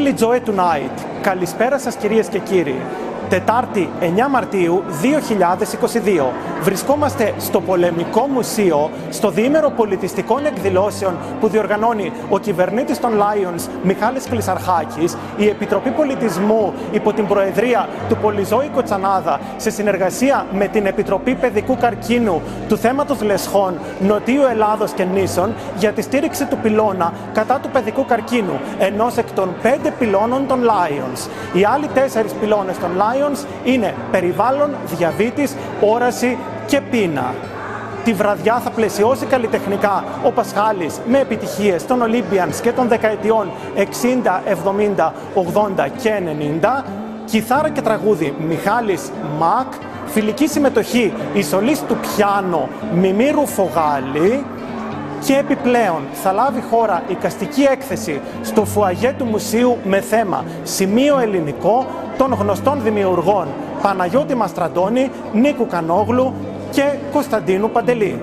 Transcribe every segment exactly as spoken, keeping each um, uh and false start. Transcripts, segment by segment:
Billy Joe Tonight. Καλησπέρα σας κυρίες και κύριοι. Τετάρτη εννέα Μαρτίου δύο χιλιάδες είκοσι δύο. Βρισκόμαστε στο Πολεμικό Μουσείο, στο διήμερο πολιτιστικών εκδηλώσεων που διοργανώνει ο κυβερνήτης των Lions Μιχάλης Κλεισαρχάκης, η Επιτροπή Πολιτισμού υπό την προεδρία του Πολυζώη Κοτσανάδα, σε συνεργασία με την Επιτροπή Παιδικού Καρκίνου του θέματος Λεσχών, Νοτίου Ελλάδος και Νήσων, για τη στήριξη του πυλώνα κατά του παιδικού καρκίνου, ενός εκ των πέντε πυλώνων των Lions. Οι άλλοι τέσσερις πυλώνες των Lions είναι περιβάλλον, διαβήτης, όραση και πείνα. Τη βραδιά θα πλαισιώσει καλλιτεχνικά ο Πασχάλης με επιτυχίες των Olympians και των δεκαετιών εξήντα, εβδομήντα, ογδόντα και ενενήντα, κιθάρα και τραγούδι Μιχάλης Μακ, φιλική συμμετοχή η σολίστ του πιάνο Μιμή Ρουφογάλη, και επιπλέον θα λάβει χώρα εικαστική έκθεση στο φουαγέ του Μουσείου με θέμα Σημείο Ελληνικό των γνωστών δημιουργών Παναγιώτη Μαστραντώνη, Νίκου Κανόγλου και Κωνσταντίνου Παντελή.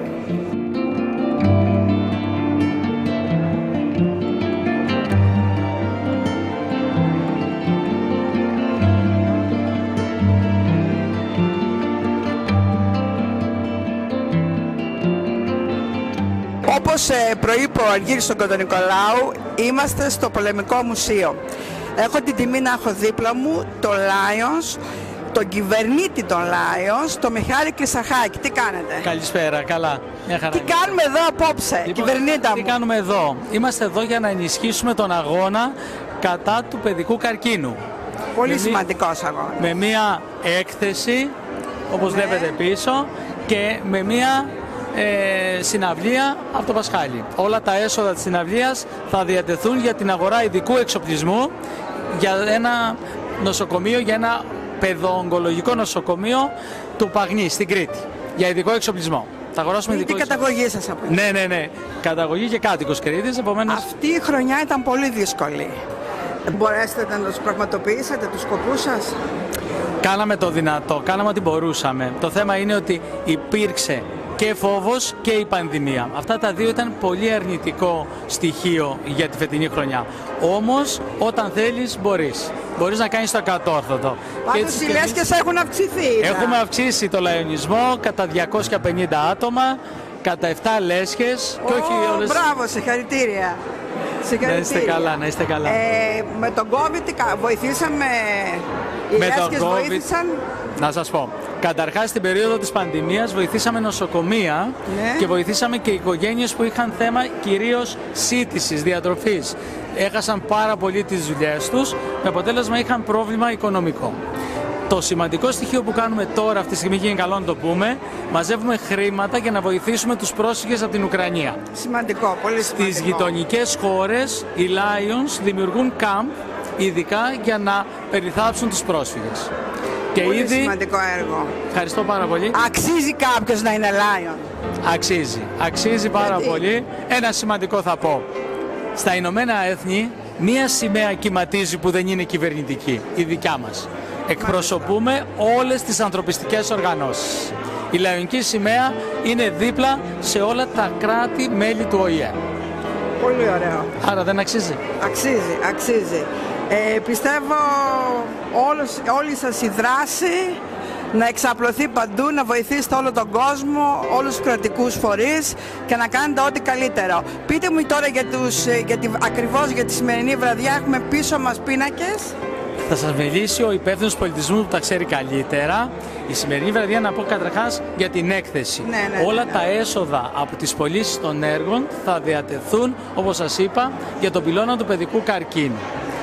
Όπως προείπε ο Αργύρης τον Κοντονικολάου, είμαστε στο Πολεμικό Μουσείο. Έχω την τιμή να έχω δίπλα μου το Lions, τον κυβερνήτη των Lions, τον Μιχάλη Κλεισαρχάκη. Τι κάνετε? Καλησπέρα, καλά. Μια χαρά. Τι κάνουμε εδώ απόψε, λοιπόν, κυβερνήτα μου? Τι κάνουμε εδώ? Είμαστε εδώ για να ενισχύσουμε τον αγώνα κατά του παιδικού καρκίνου. Πολύ με σημαντικός αγώνα. Με μία έκθεση, όπως ναι. βλέπετε πίσω, και με μία Ε, συναυλία από το Πασχάλη. Όλα τα έσοδα της συναυλίας θα διατεθούν για την αγορά ειδικού εξοπλισμού για ένα νοσοκομείο, για ένα παιδοογκολογικό νοσοκομείο του Παγνή στην Κρήτη, για ειδικό εξοπλισμό. Θα αγοράσουμε ειδικό εξοπλισμό. Την καταγωγή σας από εκεί? Ναι, ναι, ναι. Καταγωγή και κάτοικος Κρήτης, επομένως... Αυτή η χρονιά ήταν πολύ δύσκολη. Μπορέσετε να τους πραγματοποιήσετε τους σκοπούς σας? Κάναμε το δυνατό, κάναμε ό,τι μπορούσαμε. Το θέμα είναι ότι υπήρξε και φόβος και η πανδημία. Αυτά τα δύο ήταν πολύ αρνητικό στοιχείο για τη φετινή χρονιά. Όμως, όταν θέλεις, μπορείς. Μπορείς να κάνεις το ακατόρθωτο. Πάντως οι λέσχες έχουν αυξηθεί. Έχουμε αυξήσει το λαϊονισμό κατά διακόσια πενήντα άτομα, κατά επτά λέσχες. Oh, και όχι όλες... Μπράβο, συγχαρητήρια. Να είστε καλά, να είστε καλά. Ε, με τον COVID βοηθήσαμε, οι με λέσχες τον COVID, βοήθησαν. Να σας πω, καταρχάς στην περίοδο της πανδημίας βοηθήσαμε νοσοκομεία ναι. και βοηθήσαμε και οικογένειες που είχαν θέμα κυρίως σύντησης, διατροφής. Έχασαν πάρα πολύ τις δουλειές τους, με αποτέλεσμα είχαν πρόβλημα οικονομικό. Το σημαντικό στοιχείο που κάνουμε τώρα αυτή τη στιγμή, και είναι καλό να το πούμε, μαζεύουμε χρήματα για να βοηθήσουμε τους πρόσφυγες από την Ουκρανία. Σημαντικό, πολύ σημαντικό. Στις γειτονικές χώρες οι Lions δημιουργούν camp ειδικά για να περιθάψουν τους πρόσφυγες. Και πολύ ήδη... σημαντικό έργο. Ευχαριστώ πάρα πολύ. Αξίζει κάποιος να είναι Lion? Αξίζει. Αξίζει πάρα Γιατί? πολύ. Ένα σημαντικό θα πω. Στα Ηνωμένα Έθνη μία σημαία κυματίζει που δεν είναι κυβερνητική, η δικιά μας. Εκπροσωπούμε όλες τις ανθρωπιστικές οργανώσεις. Η λαϊκή σημαία είναι δίπλα σε όλα τα κράτη-μέλη του Ο Η Ε. Πολύ ωραίο. Άρα δεν αξίζει? Αξίζει, αξίζει. Ε, πιστεύω όλος, όλη σας η δράση να εξαπλωθεί παντού, να βοηθήσετε όλο τον κόσμο, όλους τους κρατικούς φορείς και να κάνετε ό,τι καλύτερο. Πείτε μου τώρα για τους, για τη, ακριβώς για τη σημερινή βραδιά, έχουμε πίσω μας πίνακες. Θα σας μιλήσει ο υπεύθυνος πολιτισμού που τα ξέρει καλύτερα. Η σημερινή βραδιά, να πω καταρχάς για την έκθεση. Ναι, ναι, Όλα ναι. τα έσοδα από τις πωλήσεις των έργων θα διατεθούν, όπως σας είπα, για τον πυλώνα του παιδικού καρκίνου.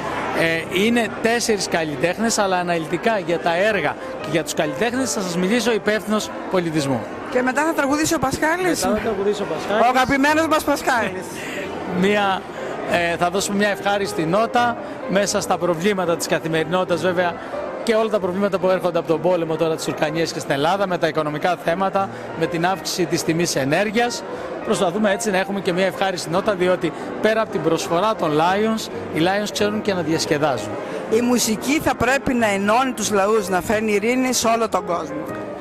Ε, είναι τέσσερις καλλιτέχνες, αλλά αναλυτικά για τα έργα και για τους καλλιτέχνες θα σας μιλήσει ο υπεύθυνος πολιτισμού. Και μετά θα τραγουδήσει ο Πασχάλης. Μετά θα τραγουδήσει ο Πασχάλης. Ο αγαπημένος μας Πασχάλης. Μία, ε, θα δώσουμε μια ευχάριστη νότα μέσα στα προβλήματα της καθημερινότητας, βέβαια, και όλα τα προβλήματα που έρχονται από τον πόλεμο τώρα της Ουκρανίας και στην Ελλάδα, με τα οικονομικά θέματα, με την αύξηση της τιμής ενέργειας. Προσπαθούμε έτσι να έχουμε και μια ευχάριστη νότα, διότι πέρα από την προσφορά των Lions, οι Lions ξέρουν και να διασκεδάζουν. Η μουσική θα πρέπει να ενώνει τους λαούς, να φέρνει ειρήνη σε όλο τον κόσμο.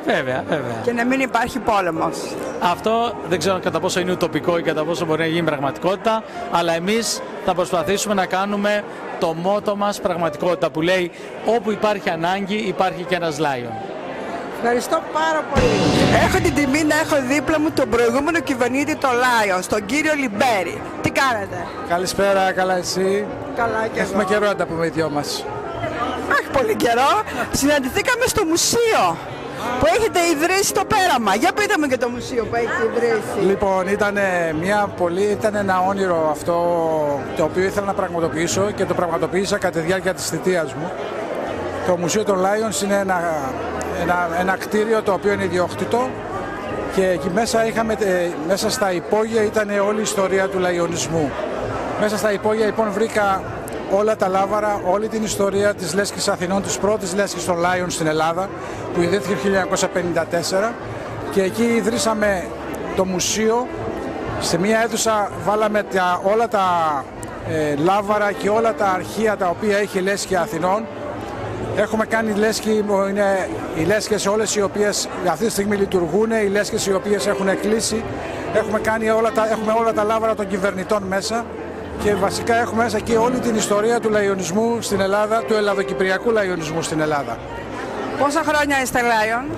Βέβαια, βέβαια. Και να μην υπάρχει πόλεμος. Αυτό δεν ξέρω κατά πόσο είναι ουτοπικό ή κατά πόσο μπορεί να γίνει πραγματικότητα, αλλά εμείς θα προσπαθήσουμε να κάνουμε το μότο μας πραγματικότητα, που λέει όπου υπάρχει ανάγκη υπάρχει και ένας Lion. Ευχαριστώ πάρα πολύ. Έχω την τιμή να έχω δίπλα μου τον προηγούμενο κυβερνήτη των Lions, τον κύριο Λιμπέρη. Τι κάνετε? Καλησπέρα, καλά εσύ? Καλά και Έχουμε εγώ. καιρό να τα πούμε οι δυο μας. Αχ, πολύ καιρό. Συναντηθήκαμε στο μουσείο που έχετε ιδρύσει το πέραμα. Για πείτε μου και το μουσείο που έχετε ιδρύσει. Λοιπόν, ήταν μια πολύ, ήταν ένα όνειρο αυτό το οποίο ήθελα να πραγματοποιήσω και το πραγματοποίησα κατά τη διάρκεια της θητείας μου. Το Μουσείο των Lions είναι ένα, ένα, ένα κτίριο το οποίο είναι ιδιόκτητο και εκεί μέσα, είχαμε, μέσα στα υπόγεια ήταν όλη η ιστορία του λαϊονισμού. Μέσα στα υπόγεια λοιπόν βρήκα όλα τα λάβαρα, όλη την ιστορία της Λέσχης Αθηνών, της πρώτης Λέσχης των Lions στην Ελλάδα, που ιδρύθηκε το χίλια εννιακόσια πενήντα τέσσερα, και εκεί ιδρύσαμε το μουσείο. Σε μια αίθουσα βάλαμε τα, όλα τα ε, λάβαρα και όλα τα αρχεία τα οποία έχει η Λέσχη Αθηνών. Έχουμε κάνει λέσχη, είναι οι λέσχες όλες οι οποίες αυτή τη στιγμή λειτουργούν, οι λέσχες οι οποίες έχουν κλείσει. Έχουμε, κάνει όλα τα, έχουμε όλα τα λάβαρα των κυβερνητών μέσα. Και βασικά έχουμε μέσα και όλη την ιστορία του λαϊονισμού στην Ελλάδα, του ελλαδοκυπριακού λαϊονισμού στην Ελλάδα. Πόσα χρόνια είστε Lion?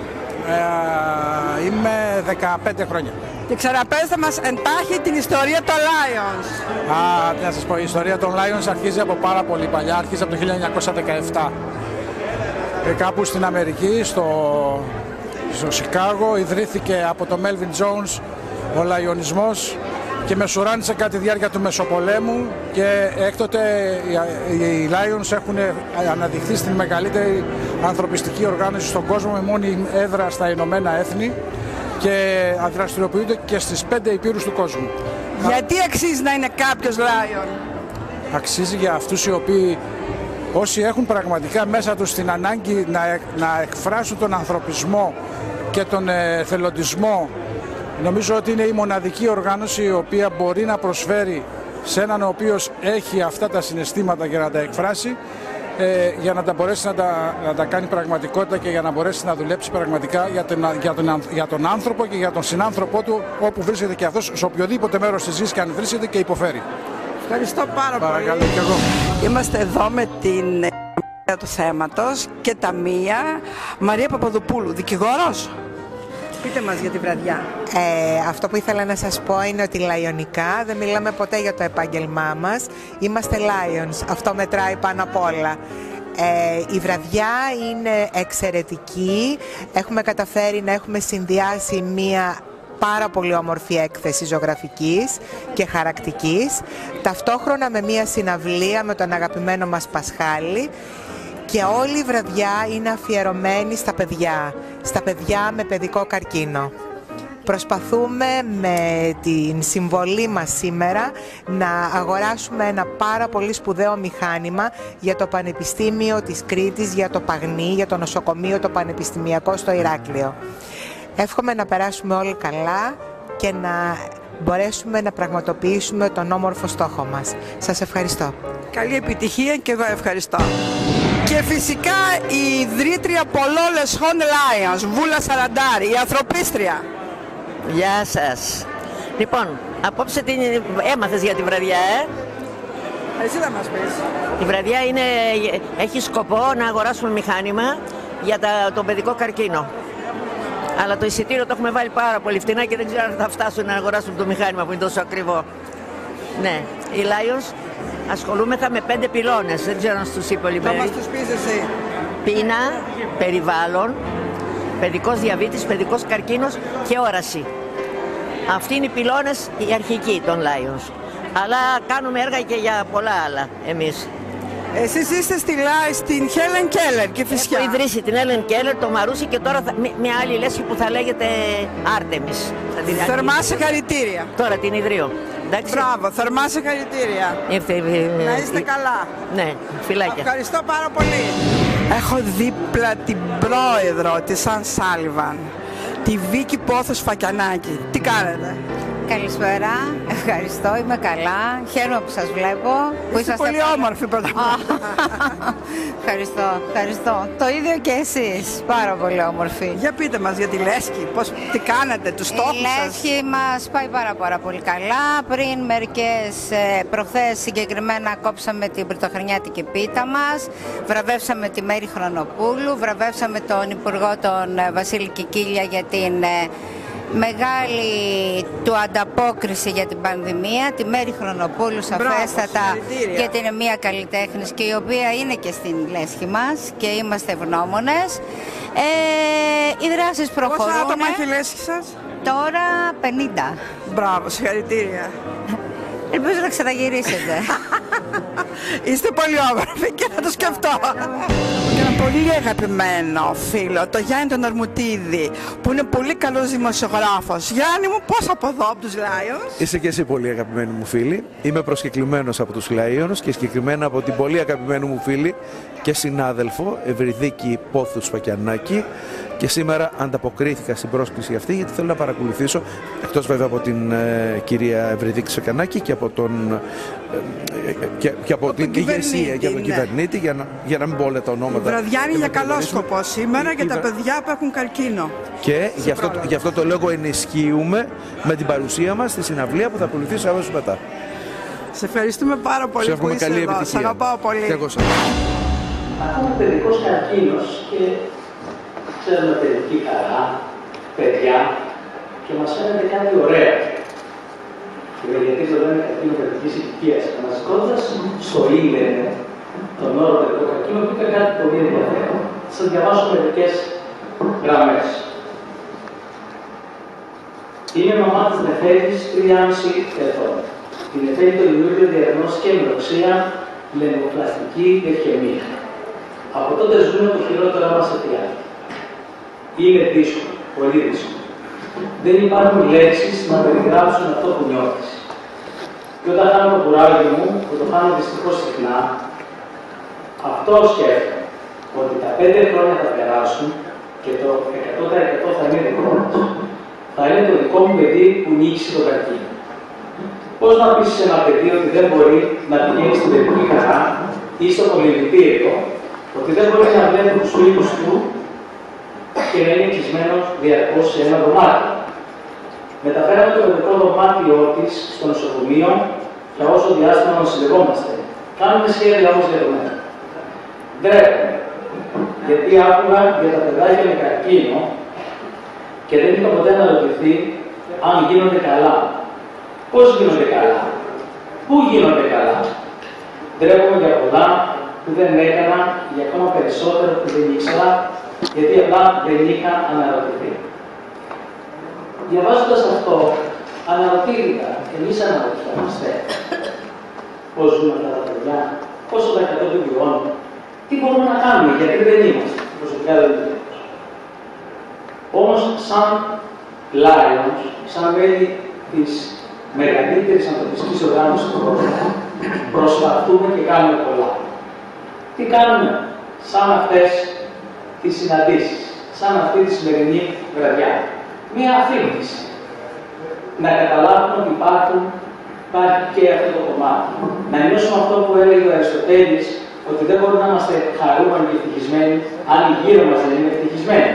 Ε, είμαι δεκαπέντε χρόνια. Και ξαναπέστε μας εντάχει την ιστορία των Lions. Α, τι να σας πω, η ιστορία των Lions αρχίζει από πάρα πολύ παλιά, αρχίζει από το χίλια εννιακόσια δεκαεπτά. Και κάπου στην Αμερική, στο, στο Σικάγο, ιδρύθηκε από τον Melvin Jones ο λαϊονισμός και μεσουράνησε κατά τη διάρκεια του Μεσοπολέμου, και έκτοτε οι Lions έχουν αναδειχθεί στην μεγαλύτερη ανθρωπιστική οργάνωση στον κόσμο, με μόνη έδρα στα Ηνωμένα Έθνη, και δραστηριοποιούνται και στις πέντε υπήρους του κόσμου. Γιατί αξίζει να είναι κάποιος Lion? Αξίζει για αυτούς οι οποίοι, όσοι έχουν πραγματικά μέσα τους την ανάγκη να, να εκφράσουν τον ανθρωπισμό και τον εθελοντισμό. Νομίζω ότι είναι η μοναδική οργάνωση η οποία μπορεί να προσφέρει σε έναν ο οποίος έχει αυτά τα συναισθήματα για να τα εκφράσει, ε, για να τα μπορέσει να τα, να τα κάνει πραγματικότητα και για να μπορέσει να δουλέψει πραγματικά για τον, για, τον, για τον άνθρωπο και για τον συνάνθρωπό του, όπου βρίσκεται και αυτός, σε οποιοδήποτε μέρος της γης και αν βρίσκεται και υποφέρει. Ευχαριστώ πάρα Παρακαλώ πολύ. και εγώ. Είμαστε εδώ με την του θέματος και ταμεία Μαρία Παπαδοπούλου, δικηγόρος. Πείτε μας για τη βραδιά. Ε, αυτό που ήθελα να σας πω είναι ότι λαϊονικά δεν μιλάμε ποτέ για το επάγγελμά μας. Είμαστε Lions. Αυτό μετράει πάνω απ' όλα. Ε, η βραδιά είναι εξαιρετική. Έχουμε καταφέρει να έχουμε συνδυάσει μία πάρα πολύ όμορφη έκθεση ζωγραφικής και χαρακτικής, ταυτόχρονα με μία συναυλία με τον αγαπημένο μας Πασχάλη. Και όλη η βραδιά είναι αφιερωμένη στα παιδιά, στα παιδιά με παιδικό καρκίνο. Προσπαθούμε με την συμβολή μας σήμερα να αγοράσουμε ένα πάρα πολύ σπουδαίο μηχάνημα για το Πανεπιστήμιο της Κρήτης, για το Παγνί, για το νοσοκομείο το Πανεπιστημιακό στο Ηράκλειο. Εύχομαι να περάσουμε όλοι καλά και να μπορέσουμε να πραγματοποιήσουμε τον όμορφο στόχο μας. Σας ευχαριστώ. Καλή επιτυχία και εγώ ευχαριστώ. Και φυσικά η ιδρύτρια πολλών λεσχών Lions, Βούλα Σαραντάρη, η ανθρωπίστρια. Γεια σας. Λοιπόν, απόψε την έμαθες για τη βραδιά, ε? Εσύ θα μας πεις. Η βραδιά είναι, έχει σκοπό να αγοράσουμε μηχάνημα για τα, τον παιδικό καρκίνο. Αλλά το εισιτήριο το έχουμε βάλει πάρα πολύ φτηνά και δεν ξέρω αν θα φτάσουν να αγοράσουν το μηχάνημα που είναι τόσο ακριβό. Ναι, οι Lions ασχολούμεθα με πέντε πυλώνες, δεν ξέρω αν στους είπε ο Λιμπέρη. Θα μας τους πεις εσύ. Πείνα, περιβάλλον, παιδικός διαβήτης, παιδικός καρκίνος και όραση. Αυτοί είναι οι πυλώνες οι αρχικοί των Lions. Αλλά κάνουμε έργα και για πολλά άλλα εμείς. Εσείς είστε στη Λάι, στην Helen Keller και φυσικά. Έχω ιδρύσει την Helen Keller, το Μαρούσι και τώρα θα, μια άλλη λέσχη που θα λέγεται Artemis. Θα την Θερμά συγχαρητήρια. Τώρα την ιδρύω. Εντάξει. Μπράβο, θερμά συγχαρητήρια. Ήρθε, να είστε καλά. Ναι, φιλάκια. Ευχαριστώ πάρα πολύ. Έχω δίπλα την πρόεδρο της Σαν Σάλιβαν, τη Βίκη Πόθος Φακιανάκη. Τι κάνετε? Καλησπέρα, ευχαριστώ, είμαι καλά. Χαίρομαι που σας βλέπω. Που Είστε πολύ πάρα... όμορφοι πρώτα απ' όλα. Ευχαριστώ, ευχαριστώ. Το ίδιο και εσείς, πάρα πολύ όμορφοι. Για πείτε μας για τη Λέσχη, πώς, τι κάνετε, τους στόχους σας. Η Λέσχη μας πάει πάρα, πάρα πολύ καλά. Πριν μερικές ε, προχθές συγκεκριμένα κόψαμε την πρωτοχρονιάτικη πίτα μας, βραβεύσαμε τη Μέρη Χρονοπούλου, βραβεύσαμε τον Υπουργό τον ε, Βασίλη Κικίλια για την ε, μεγάλη του ανταπόκριση για την πανδημία, τη Μέρη Χρονοπούλου σαφέστατα, γιατί είναι μια καλλιτέχνης και η οποία είναι και στην Λέσχη μας και είμαστε ευγνώμονες. Ε, οι δράσεις προχωρούν. Πόσα άτομα έχει η Λέσχη σας? Τώρα πενήντα. Μπράβο, συγχαρητήρια. Ελπίζω να ξαναγυρίσετε. Είστε πολύ όμορφοι και θα το σκεφτώ. Και ένα πολύ αγαπημένο φίλο, το Γιάννη τον Αρμουτίδη, που είναι πολύ καλός δημοσιογράφος. Γιάννη μου, πώς από εδώ, από τους Lions? Είσαι και εσύ πολύ αγαπημένη μου φίλη. Είμαι προσκεκλημένος από τους Lions και συγκεκριμένα από την πολύ αγαπημένη μου φίλη και συνάδελφο Ευρυδίκη Πόθου Σφακιανάκη. Και σήμερα ανταποκρίθηκα στην πρόσκληση αυτή γιατί θέλω να παρακολουθήσω, εκτός βέβαια από την ε, κυρία Ευρυδίκη Σφακιανάκη και από, τον, ε, και, και από, από την ηγεσία και από τον ναι. κυβερνήτη, για να, για να μην πω όλα τα ονόματα. Η βραδιά είναι για καλό σκοπό σήμερα για τα παιδιά που έχουν καρκίνο. Και γι' αυτό, γι' αυτό το λόγο ενισχύουμε με την παρουσία μας στη συναυλία που θα ακολουθήσει αμέσως μετά. Σε ευχαριστούμε πάρα πολύ σε που είσαι καλή εδώ. Σ' αγαπάω πολύ. Και εγώ σας. Ακόμα παιδικός καρκίνος και ξέρουμε παιδική χαρά, παιδιά και μας φαίνεται κάτι ωραίο. Γιατί το λέμε καρκίνο παιδικής ηλικίας. Αναζητώντας στο ίντερνετ τον όρο παιδικό καρκίνο, βρήκα κάτι πολύ ενδιαφέρον. Θα σας διαβάσω μερικές γραμμές. Είμαι μαμά της Νεφέρης, τριάμισι ετών. Η Νεφέρη το Ιούλιο διαγνώστηκε με οξία λαιμοπλαστική λευκαιμία. Από τότε ζούμε το χειρότερο μας αιτιάκι. Είναι δύσκολο, πολύ δύσκολο. Δεν υπάρχουν λέξεις να περιγράψουν αυτό που νιώθεις. Και όταν κάνω το κουράγιο μου, που το κάνω δυστυχώς συχνά, αυτό σκέφτομαι, ότι τα πέντε χρόνια θα περάσουν και το εκατό τοις εκατό θα είναι δικό μας. Θα είναι το δικό μου παιδί που νίκησε το καρκίνο. Πώς να πεις σε ένα παιδί ότι δεν μπορεί να πηγαίνει στην παιδική χαρά ή στο πολυλητήριο, ότι δεν μπορεί να βλέπει τους φίλους του και να είναι κλεισμένος διαρκώς σε ένα δωμάτιο. Μεταφέραμε το παιδικό δωμάτιό της στο νοσοκομείο για όσο διάστημα νοσηλευόμαστε. Κάνουμε σχέδια όμως για το μέλλον. Ντρέπομαι, γιατί άκουγα για τα παιδάκια με καρκίνο και δεν είχα ποτέ να ρωτηθεί αν γίνονται καλά. Πώς γίνονται καλά, πού γίνονται καλά. Ντρέπομαι για πολλά που δεν έκανα, για ακόμα περισσότερο που δεν ήξερα, γιατί απλά δεν είχα αναρωτηθεί. Διαβάζοντας αυτό, αναρωτήθηκα, εμείς αναρωτιόμαστε πώς ζουν αυτά τα παιδιά, πόσο τα εκατό του βιώνουν, τι μπορούμε να κάνουμε, γιατί δεν είμαστε προσωπικά δεν είμαστε. Όμως, σαν Lions, σαν μέλη της μεγαλύτερης ανθρωπιστικής οργάνωσης του κόσμου, προσπαθούμε και κάνουμε πολλά. Τι κάνουμε σαν αυτές τις συναντήσεις, σαν αυτή τη σημερινή βραδιά. Μία αφήγηση. Να καταλάβουμε ότι υπάρχουν, υπάρχει και αυτό το κομμάτι. Να νιώσουμε αυτό που έλεγε ο Αριστοτέλης, ότι δεν μπορούμε να είμαστε χαρούμενοι και ευτυχισμένοι, αν οι γύρω μας δεν είναι ευτυχισμένοι.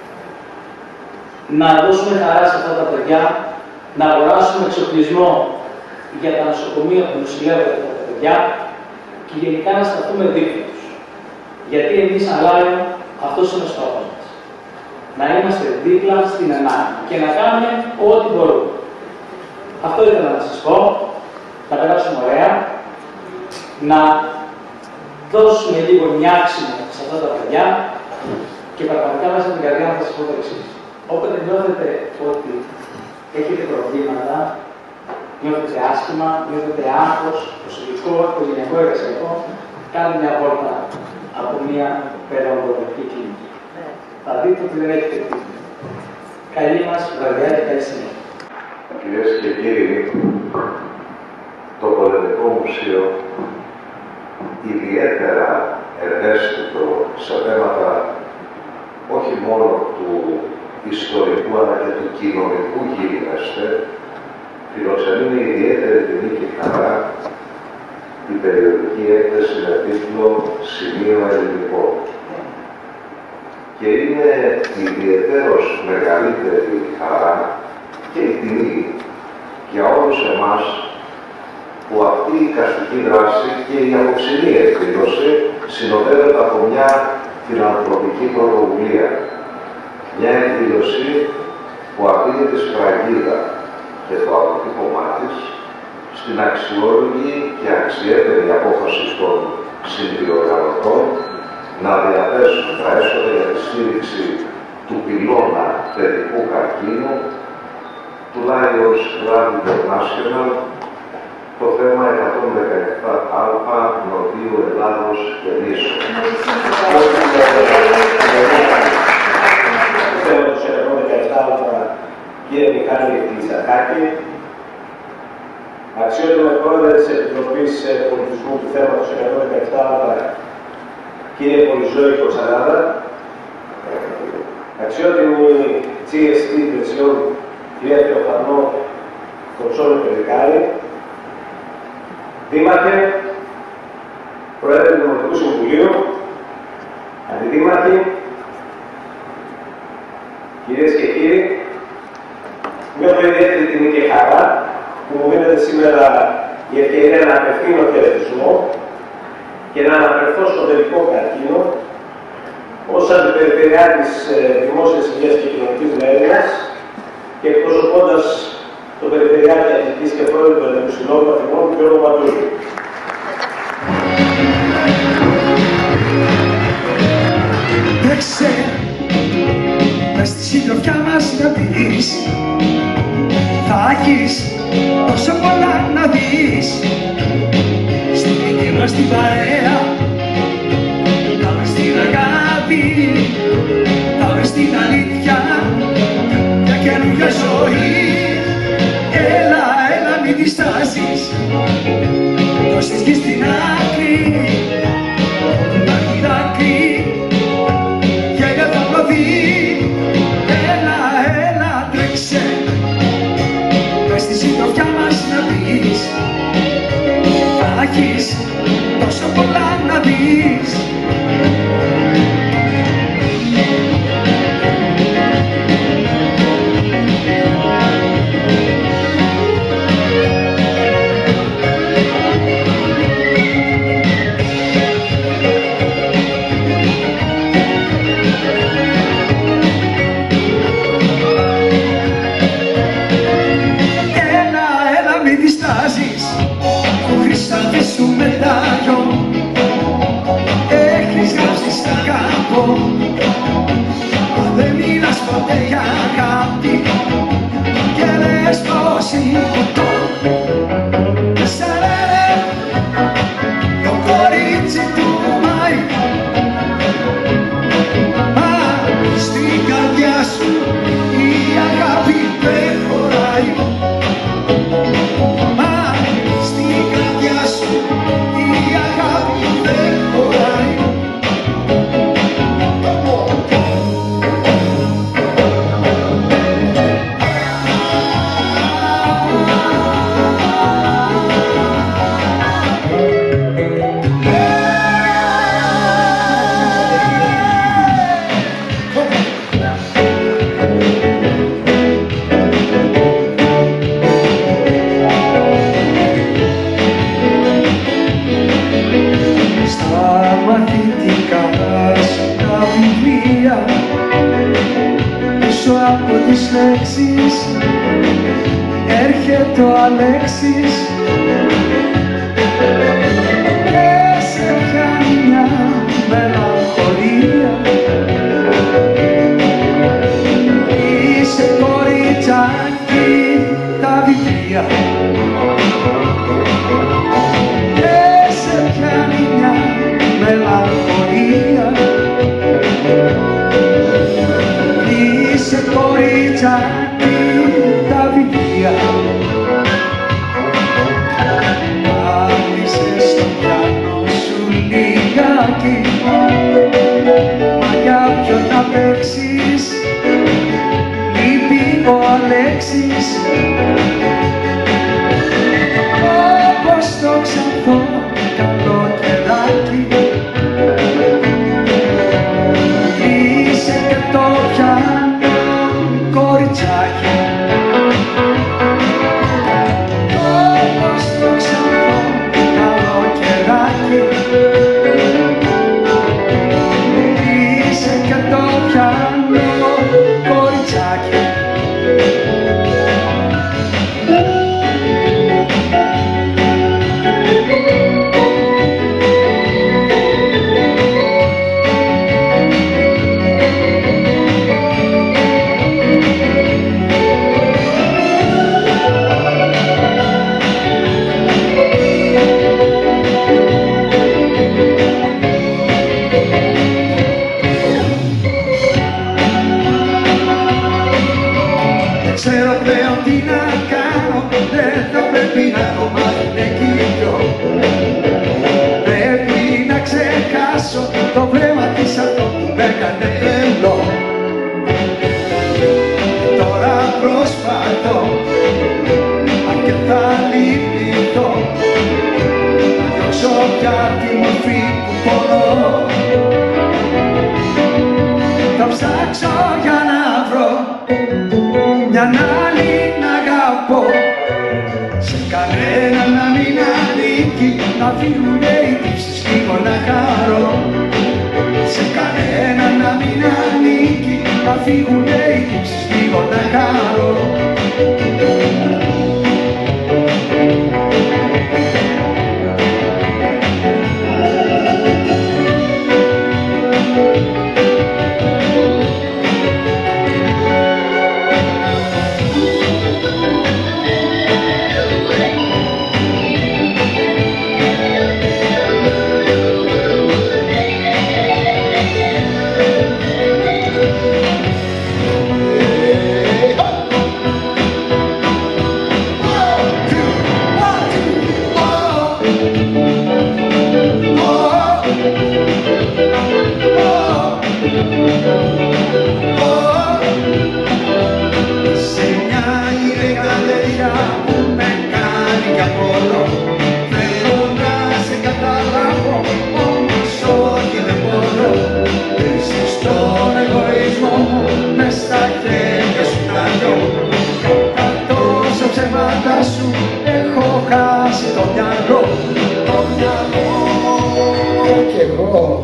Να δώσουμε χαρά σε αυτά τα παιδιά, να αγοράσουμε εξοπλισμό για τα νοσοκομεία που νοσηλεύονται αυτά τα παιδιά και γενικά να σταθούμε δίπλα τους. Γιατί εμείς αλλάζουμε, αυτός είναι ο στόχος μας. Να είμαστε δίπλα στην ανάγκη και να κάνουμε ό,τι μπορούμε. Αυτό ήθελα να σας πω, να περάσουμε ωραία, να δώσουμε λίγο νιάξιμο σε αυτά τα παιδιά και πραγματικά μέσα από την καρδιά να σας πω το εξής. Όποτε νιώθετε ότι έχετε προβλήματα, νιώθετε άσχημα, νιώθετε άγχος, προσωπικό, οικογενειακό, εργασιακό, κάντε μια βόλτα από μια παιδαγωγική κλινική. Θα δείτε ότι δεν έχετε τίποτα. Καλή μας βραδιά και καλή συνέχεια. Κυρίες και κύριοι, το Πολεμικό Μουσείο, ιδιαίτερα ευαίσθητο σε θέματα όχι μόνο του ιστορικού αλλά και του κοινωνικού γίγνεσθε, φιλοξενεί με ιδιαίτερη τιμή και χαρά την περιοδική έκθεση με τίτλο «Σημείο Ελληνικό». Και είναι ιδιαιτέρως μεγαλύτερη χαρά και η τιμή για όλους εμάς που αυτή η εικαστική δράση και η απόψινή εκδήλωση συνοδεύεται από μια φιλανθρωπική πρωτοβουλία. Μια εκδήλωση που αφήνει τη σφραγίδα και το αποτύπωμά της στην αξιόλογη και αξιέπαινη απόφαση των συνδιοργανωτών να διαθέσουν τα έσοδα για τη στήριξη του πυλώνα παιδικού καρκίνου του Lions Club International, το θέμα εκατόν δεκαεπτά Α Νοτιού Ελλάδος και Νήσου. Το θέμα του εκατόν δεκαεπτά Α, κύριε Μιχάλη Τιζακάκη, αξιότιμο πρόεδρε της Επιτροπής Πολιτισμού του θέματος εκατόν δεκαεπτά Α, κύριε Πολυζώη Κοτσαράδα, αξιότιμη τζι ες τι Υπηρεσιών, κυρία Θεοφανό Κοτσόλου Πελικάρη, Δήμαρχε, Πρόεδρε του Δημοτικού Συμβουλίου, Αντιδήμαρχοι, κυρίες και κύριοι, νιώθω ιδιαίτερη τιμή και χαρά που μου δίνεται σήμερα η ευκαιρία να απευθύνω χαιρετισμό και να αναφερθώ στο παιδικό καρκίνο ως αντιπεριφερειάρχης Δημόσιας Υγείας και Κοινωνικής Μέρημνας και εκπροσωπώντας τον Περιφερειάρχη Αττικής και Πρόεδρο του Ελληνικού Συνόδου Αθηνών, Γιώργο Ματούλη. Τρέξε, μες στη συντροφιά μας να πεις, θα έχεις τόσο πολλά να δεις. Στη δική μας την παρέα, πάμε στην αγάπη, πάμε στην αλήθεια, μια καινούργια ζωή. Έλα, έλα, μην διστάσεις, δώσεις και στην άκρη, υπάρχει δάκρυ και δεν θα πλωθεί. Έλα, έλα, τρέξε, μες στη συντροφιά μας να πεις, θα έχεις τόσο πολλά να δεις. Έχεις γράψει στα κάπου, δεν μιλάς ποτέ για αγάπη και λες πως είναι ποτό. Σε λένε το κορίτσι του Μάη, μα στην καρδιά σου η αγάπη δεν χωράει. Μα στην καρδιά σου η αγάπη δεν χωράει. Πίσω από τις λέξεις έρχεται ο Αλέξης και σε πιάνει μια μελαγχολία. Είσαι κοριτσάκι τα βιβλία και σε πιάνει μια μελαγχολία. Είσαι κοριτσάκι τα βιβλία, άφησες στο πιάνο σου λιγάκι, μα για ποιον να παίξεις, λείπει ο Αλέξης. ξέρω πλέον τι να κάνω, δεν θα πρέπει να το μαγνεκείο. Πρέπει να ξεχάσω το βλέμμα της αυτό που με έκανε τρελό. Τώρα προσπαθώ, αν και θα λυπηθώ, να διώξω πια τη μορφή που μπορώ. Θα ψάξω για να βρω μιαν άλλη να αγαπώ, σε κανένα να μην ανήκει, να φύγουνε οι τύψεις λίγο να χαρώ. Σε κανένα να μην ανήκει, να φύγουνε οι τύψεις λίγο να χαρώ. Έχω χάσει το μυαλό, το μυαλό κι εγώ.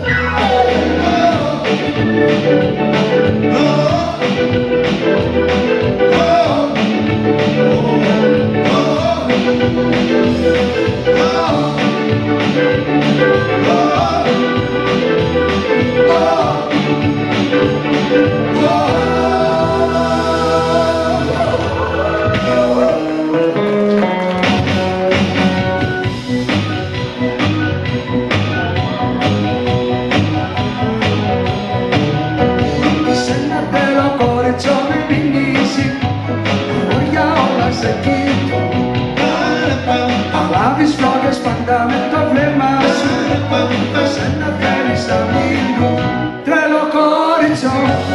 Λάβεις φλόγες πάντα με το βλέμμα σου, σένα θέλεις να μείνω. Τρελό κόριτσο,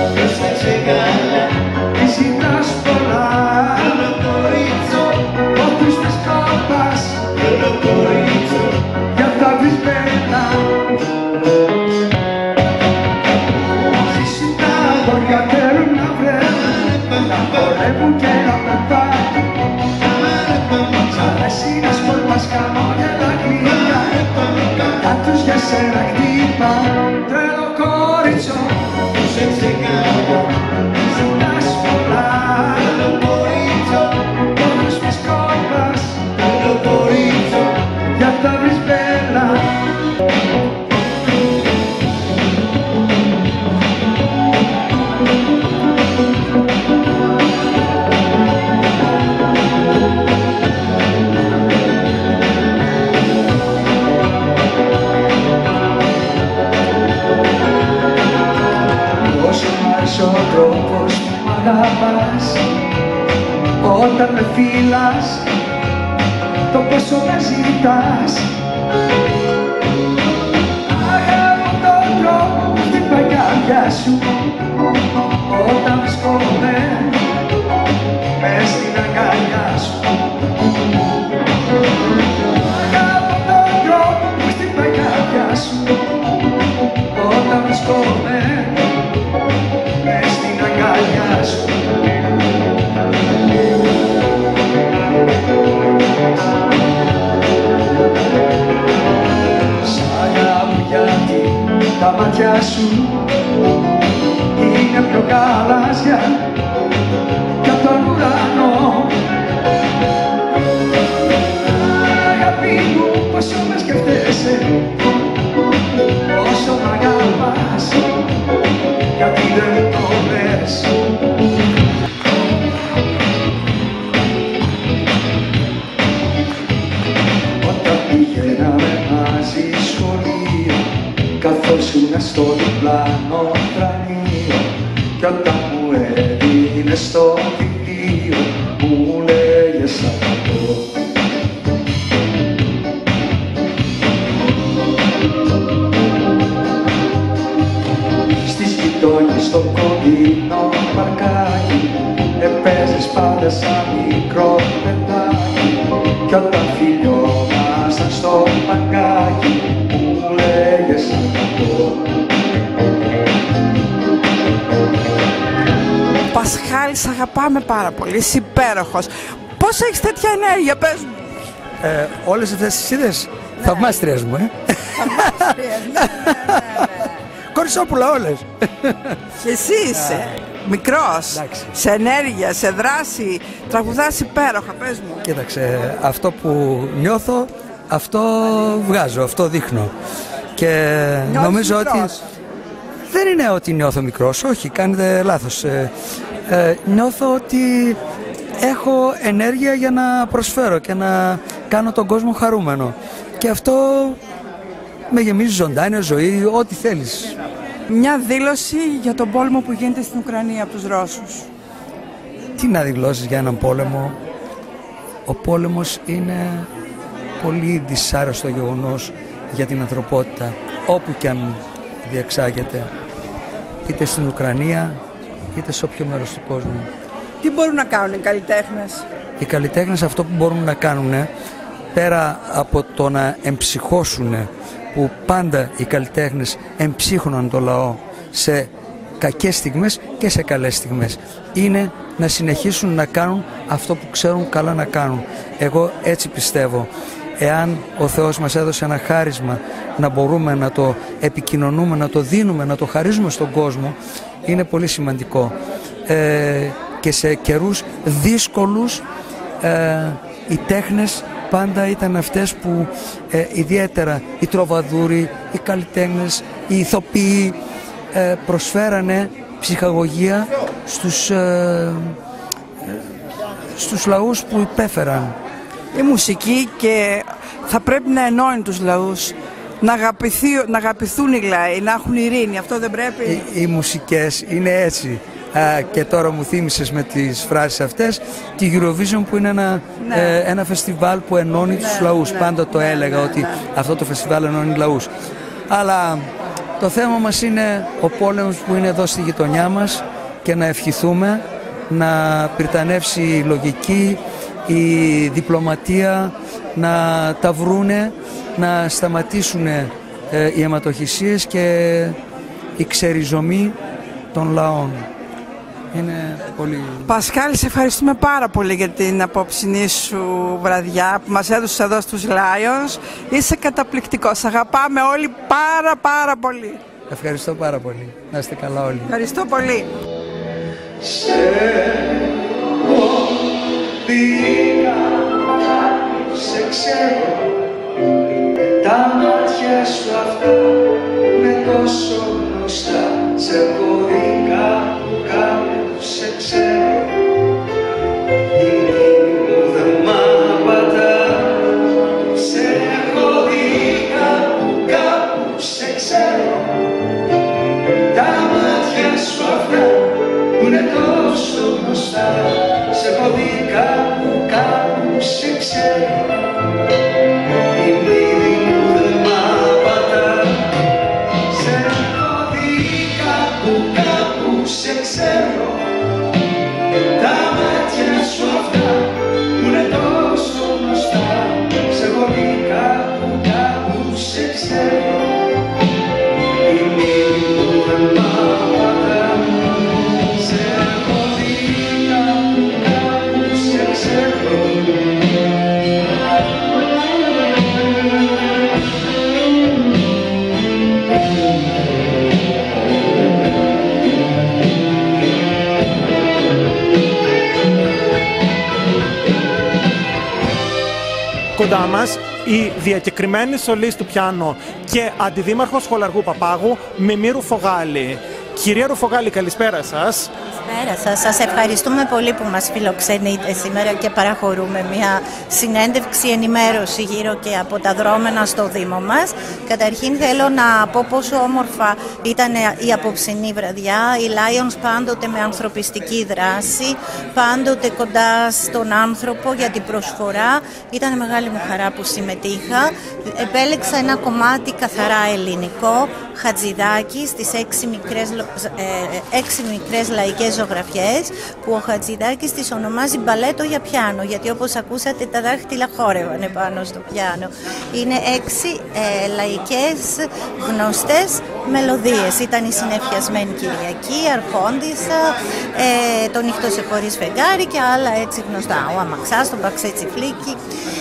μη ζητάς πολλά. Όποιους με σκόπας, για αυτά βρεις πένα. Ζήσου τα αγόρια θέλουν να βρουν, να χορεύουν και να περπάτουν. Εσύ να σκορπάς χαμόγελα κλείνια, κατά τους για σένα χτύπα. Τρελό κόριτσο, μη ζητάς πολλά. Όποιους με σκόρπας, για αυτά βρεις μπέλα. Ο τρόπος που μ' αγαπάς, όταν με φύλας, το πόσο με ζητάς. Αγαπώ τον τρόπο που χτυπάει η καρδιά σου, όταν βρισκόμαι μες στην αγκαλιά σου. Αγαπώ τον τρόπο που χτυπάει η καρδιά σου, όταν βρισκόμαι μες στην αγκαλιά σου. Σ' αγαπώ γιατί τα μάτια σου είναι πιο γαλάζια κι απ' τον ουρανό. Αγάπη μου, πόσο με σκεφτέσαι, πόσο μ' αγαπάς, γιατί δεν το λες. Όταν πηγαίναμε μαζί σχολείο, καθόσουνα στο διπλάνο τρανείο, κι όταν μου έδινες στο βιβλίο μου λέγες αγαπώ. Στις γειτόνιες στο κοντινό παρκάκι επέζεις πάντα σαν μικρό παιδάκι κι όταν φιλιόμασταν στο παγκάκι μου λέγες αγαπώ. Πασχάλη, σ' αγαπάμε πάρα πολύ, είσαι υπέροχος. Πώς έχεις τέτοια ενέργεια, πες μου. Ε, όλες αυτές τις είδες, ναι. Θαυμάστριες μου, ε. Θαυμάστριες, ναι, ναι, ναι. Κορισόπουλα όλες. Και εσύ είσαι μικρός, εντάξει. Σε ενέργεια, σε δράση, τραγουδάς υπέροχα, πες μου. Κοίταξε, αυτό που νιώθω, αυτό βγάζω, αυτό δείχνω. Και νιώθεις νομίζω μικρός. Ότι δεν είναι ότι νιώθω μικρός, όχι, κάνετε λάθος. Ε, ε, νιώθω ότι έχω ενέργεια για να προσφέρω και να κάνω τον κόσμο χαρούμενο. Και αυτό με γεμίζει ζωντάνια ζωή, ό,τι θέλεις. Μια δήλωση για τον πόλεμο που γίνεται στην Ουκρανία από τους Ρώσους. Τι να δηλώσεις για έναν πόλεμο. Ο πόλεμος είναι πολύ δυσάρεστο γεγονός για την ανθρωπότητα, όπου και αν διεξάγεται, είτε στην Ουκρανία είτε σε όποιο μέρος του κόσμου. Τι μπορούν να κάνουν οι καλλιτέχνες? Οι καλλιτέχνες αυτό που μπορούν να κάνουν, πέρα από το να εμψυχώσουν, που πάντα οι καλλιτέχνες εμψύχωναν το λαό σε κακές στιγμές και σε καλές στιγμές, είναι να συνεχίσουν να κάνουν αυτό που ξέρουν καλά να κάνουν. Εγώ έτσι πιστεύω. Εάν ο Θεός μας έδωσε ένα χάρισμα να μπορούμε να το επικοινωνούμε, να το δίνουμε, να το χαρίζουμε στον κόσμο, είναι πολύ σημαντικό. Ε, και σε καιρούς δύσκολους ε, οι τέχνες πάντα ήταν αυτές που ε, ιδιαίτερα οι τροβαδούροι, οι καλλιτέχνες, οι ηθοποιοί ε, προσφέρανε ψυχαγωγία στους, ε, ε, στους λαούς που υπέφεραν. Η μουσική και θα πρέπει να ενώνει τους λαούς, να, αγαπηθεί, να αγαπηθούν οι λαοί, να έχουν ειρήνη, αυτό δεν πρέπει? Οι, οι μουσικές είναι έτσι. Α, και τώρα μου θύμισες με τις φράσεις αυτές τη Eurovision, που είναι ένα, ναι. ε, ένα φεστιβάλ που ενώνει ναι, τους λαούς. Ναι, πάντα το ναι, έλεγα ναι, ότι ναι. αυτό το φεστιβάλ ενώνει λαούς. Αλλά το θέμα μας είναι ο πόλεμος που είναι εδώ στη γειτονιά μας και να ευχηθούμε να πριτανεύσει η λογική, η διπλωματία, να τα βρούνε, να σταματήσουν ε, οι αιματοχυσίες και η ξεριζωμή των λαών. Είναι πολύ... Πασχάλη, σε ευχαριστούμε πάρα πολύ για την απόψινή σου βραδιά που μας έδωσες εδώ στους Lions. Είσαι καταπληκτικός. Σ' αγαπάμε όλοι πάρα πάρα πολύ. Ευχαριστώ πάρα πολύ. Να είστε καλά όλοι. Ευχαριστώ πολύ. Σε πήρα, σε ξέρω, τα μάτια σου αυτά με τόσο γνωστά. Σε κωδικά που κάπου σε ξέρω, η μνήμη μου δεν μ' απατά. Σε κωδικά που κάπου σε ξέρω, τα μάτια σου αυτά που είναι τόσο γνωστά. Σε κωδικά που κάπου σε ξέρω, η μνήμη μου δεν μ' απατά. Σε κωδικά που κάπου σε ξέρω, τα μάτια σου αυτά που είναι τόσο γνωστά. Σε κωδικά που κάπου σε ξέρω, η μνήμη μου δεν μ' απατά. Σε κωδικά που κάπου σε ξέρω. Κοντά μας η διακεκριμένη σολίστ του πιάνο και αντιδήμαρχος Χολαργού Παπάγου, Μιμήρου Φογάλη. Κυρία Ρουφογάλη, καλησπέρα σας. Καλησπέρα σας. Σας ευχαριστούμε πολύ που μας φιλοξενείτε σήμερα και παραχωρούμε μια συνέντευξη, ενημέρωση γύρω και από τα δρόμενα στο Δήμο μας. Καταρχήν θέλω να πω πόσο όμορφα ήταν η απόψινή βραδιά. Οι Lions πάντοτε με ανθρωπιστική δράση, πάντοτε κοντά στον άνθρωπο για την προσφορά. Ήταν μεγάλη μου χαρά που συμμετείχα. Επέλεξα ένα κομμάτι καθαρά ελληνικό, Χατζηδάκη, στις έξι μικρές, ε, έξι μικρές λαϊκές ζωγραφιές, που ο Χατζηδάκης τις ονομάζει μπαλέτο για πιάνο, γιατί όπως ακούσατε τα δάχτυλα χόρευανε πάνω στο πιάνο. Είναι έξι ε, λαϊκές γνωστές μελωδίες. Ήταν η Συνεφιασμένη Κυριακή, Αρχόντισσα, ε, το Νύχτο σε χωρίς φεγγάρι και άλλα έτσι γνωστά. Ο Αμαξάς, το Μπαξέτσιφλίκι.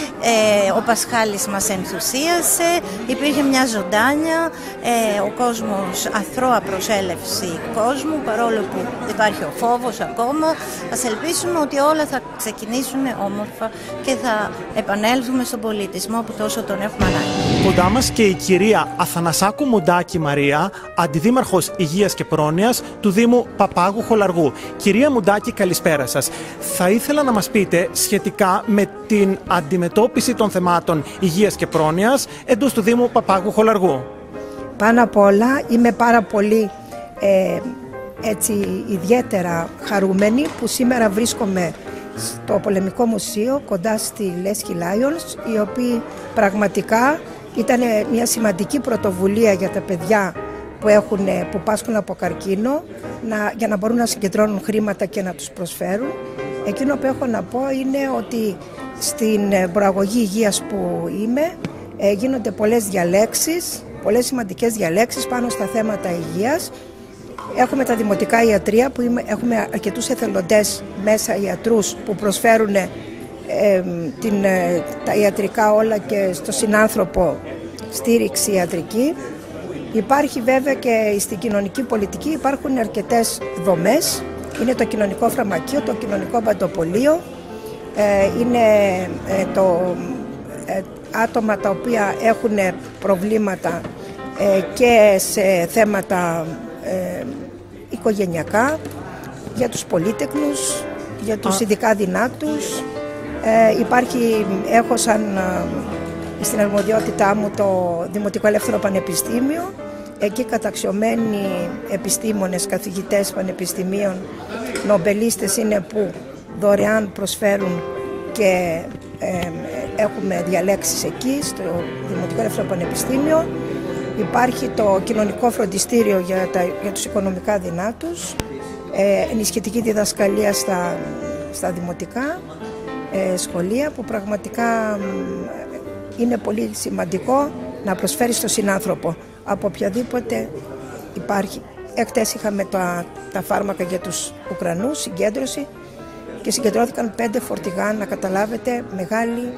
Ε, ο Πασχάλης μας ενθουσίασε, υπήρχε μια ζωντάνια, ε, ο κόσμος, αθρώα προσέλευση κόσμου, παρόλο που υπάρχει ο φόβος ακόμα. Ας ελπίσουμε ότι όλα θα ξεκινήσουν όμορφα και θα επανέλθουμε στον πολιτισμό που τόσο τον έχουμε ανάγκη. Κοντά μας και η κυρία Αθανασάκου Μουντάκη Μαρία, Αντιδήμαρχος Υγείας και Πρόνοιας του Δήμου Παπάγου Χολαργού. Κυρία Μουντάκη, καλησπέρα σας. Θα ήθελα να μας πείτε σχετικά με την αντιμετώπιση των θεμάτων υγείας και πρόνοιας εντός του Δήμου Παπάγου Χολαργού. Πάνω απ' όλα είμαι πάρα πολύ ε, έτσι, ιδιαίτερα χαρούμενη που σήμερα βρίσκομαι στο Πολεμικό Μουσείο κοντά στη Λέσχη Lions, οι οποίοι πραγματικά ήταν μια σημαντική πρωτοβουλία για τα παιδιά που, έχουν, που πάσχουν από καρκίνο, να, για να μπορούν να συγκεντρώνουν χρήματα και να τους προσφέρουν. Εκείνο που έχω να πω είναι ότι στην προαγωγή υγείας που είμαι ε, γίνονται πολλές διαλέξεις, πολλές σημαντικές διαλέξεις πάνω στα θέματα υγείας. Έχουμε τα δημοτικά ιατρεία που είμαι, έχουμε αρκετούς εθελοντές μέσα ιατρούς που προσφέρουν ε, την, ε, τα ιατρικά όλα και στο συνάνθρωπο στήριξη ιατρική. Υπάρχει βέβαια και στην κοινωνική πολιτική υπάρχουν αρκετές δομές. Είναι το κοινωνικό φαρμακείο, το κοινωνικό παντοπολείο, ε, είναι ε, το, ε, άτομα τα οποία έχουν προβλήματα ε, και σε θέματα ε, οικογενειακά, για τους πολύτεκνους, για τους ειδικά δυνάτους. Ε, υπάρχει, έχω σαν ε, στην αρμοδιότητά μου το Δημοτικό Ελεύθερο Πανεπιστήμιο. Εκεί καταξιωμένοι επιστήμονες, καθηγητές πανεπιστημίων, νομπελίστες είναι που δωρεάν προσφέρουν και ε, έχουμε διαλέξεις εκεί στο Δημοτικό Ελεύθερο Πανεπιστήμιο. Υπάρχει το κοινωνικό φροντιστήριο για, τα, για τους οικονομικά δυνάτους, ε, ενισχυτική διδασκαλία στα, στα δημοτικά ε, σχολεία, που πραγματικά ε, είναι πολύ σημαντικό να προσφέρει στο συνάνθρωπο από οποιαδήποτε υπάρχει. Εκτές είχαμε τα, τα φάρμακα για τους Ουκρανούς, συγκέντρωση, και συγκεντρώθηκαν πέντε φορτηγά, να καταλάβετε, μεγάλη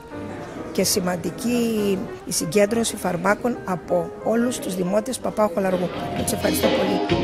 και σημαντική η συγκέντρωση φαρμάκων από όλους τους δημότες Παπάγου Χολαργού. Σας ευχαριστώ πολύ.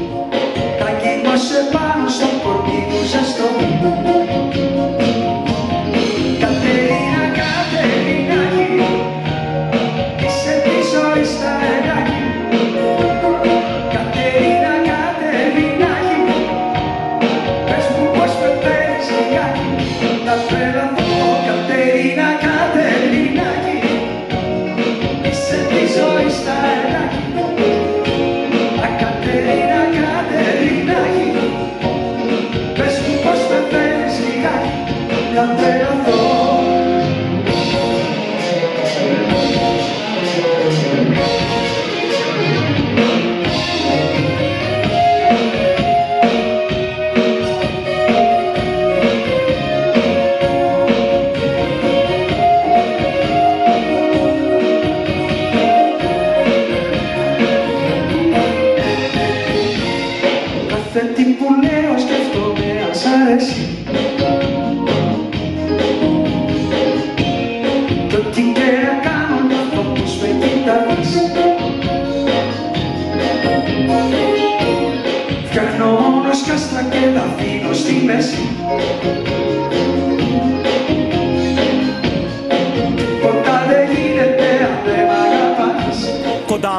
Πες μου πώς με θέλεις λιγάκι.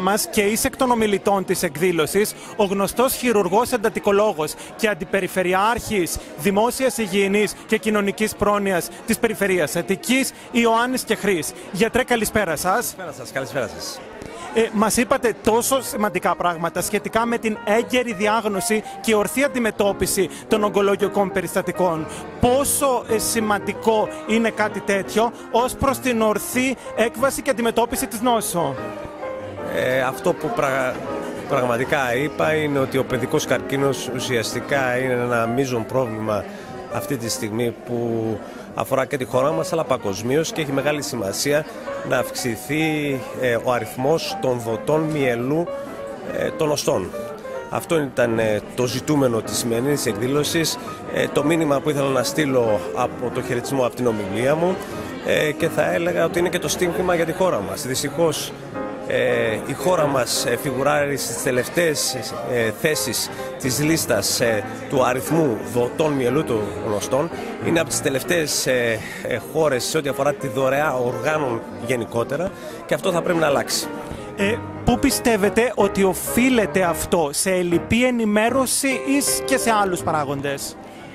μας και είσαι εκ των ομιλητών της εκδήλωσης ο γνωστός χειρουργός εντατικολόγος και αντιπεριφερειάρχης δημόσιας υγιεινής και κοινωνικής πρόνοιας της Περιφερείας Αττικής, Ιωάννης Κεχρής. Γιατρέ, καλησπέρα σας. Καλησπέρα σας. Καλησπέρα σας. Ε, μας είπατε τόσο σημαντικά πράγματα σχετικά με την έγκαιρη διάγνωση και ορθή αντιμετώπιση των ογκολογικών περιστατικών. Πόσο ε, σημαντικό είναι κάτι τέτοιο ως προς την ορθή έκβαση και αντιμετώπιση της νόσου? Ε, αυτό που πρα... πραγματικά είπα είναι ότι ο παιδικός καρκίνος ουσιαστικά είναι ένα μείζον πρόβλημα αυτή τη στιγμή που αφορά και τη χώρα μας αλλά παγκοσμίως, και έχει μεγάλη σημασία να αυξηθεί ε, ο αριθμός των δοτών μυελού ε, των οστών. Αυτό ήταν ε, το ζητούμενο της σημερινής εκδήλωσης, ε, το μήνυμα που ήθελα να στείλω από το χαιρετισμό από την ομιλία μου, ε, και θα έλεγα ότι είναι και το στίγμα για τη χώρα μας. Δυστυχώς Ε, η χώρα μας ε, φιγουράρει στις τελευταίες ε, θέσεις της λίστας ε, του αριθμού δοτών μυελού των οστών. Είναι από τις τελευταίες ε, ε, χώρες σε ό,τι αφορά τη δωρεά οργάνων γενικότερα, και αυτό θα πρέπει να αλλάξει. Ε, πού πιστεύετε ότι οφείλεται αυτό, σε ελλειπή ενημέρωση ή και σε άλλους παράγοντες?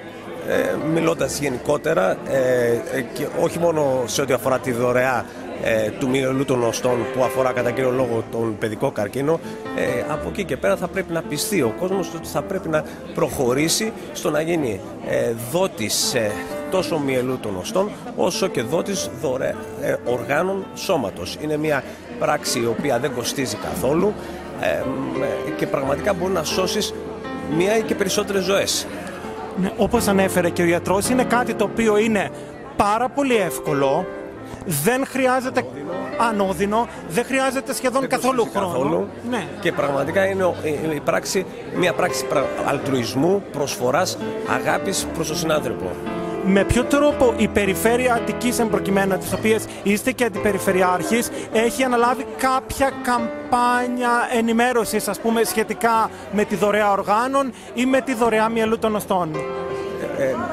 Ε, μιλώντας γενικότερα, ε, και όχι μόνο σε ό,τι αφορά τη δωρεά ε, του μυελού των οστών που αφορά κατά κύριο λόγο τον παιδικό καρκίνο, ε, από εκεί και πέρα θα πρέπει να πιστεί ο κόσμος ότι θα πρέπει να προχωρήσει στο να γίνει ε, δότης ε, τόσο μυελού των οστών όσο και δότης δωρεά ε, οργάνων σώματος. Είναι μια πράξη η οποία δεν κοστίζει καθόλου ε, και πραγματικά μπορεί να σώσει μία ή και περισσότερες ζωές. Ναι, όπως ανέφερε και ο ιατρός, είναι κάτι το οποίο είναι πάρα πολύ εύκολο, δεν χρειάζεται ανώδυνο, δεν χρειάζεται σχεδόν δεν καθόλου χρόνο. Καθόλου. Ναι. Και πραγματικά είναι η πράξη, μια πράξη αλτρουισμού, προσφοράς, αγάπης προς τον συνάνθρωπο. Με ποιο τρόπο η Περιφέρεια Αττικής, εμπροκειμένου της οποίας είστε και αντιπεριφερειάρχης, έχει αναλάβει κάποια καμπάνια ενημέρωσης, ας πούμε, σχετικά με τη δωρεά οργάνων ή με τη δωρεά μυελού των οστών? Ε, ε,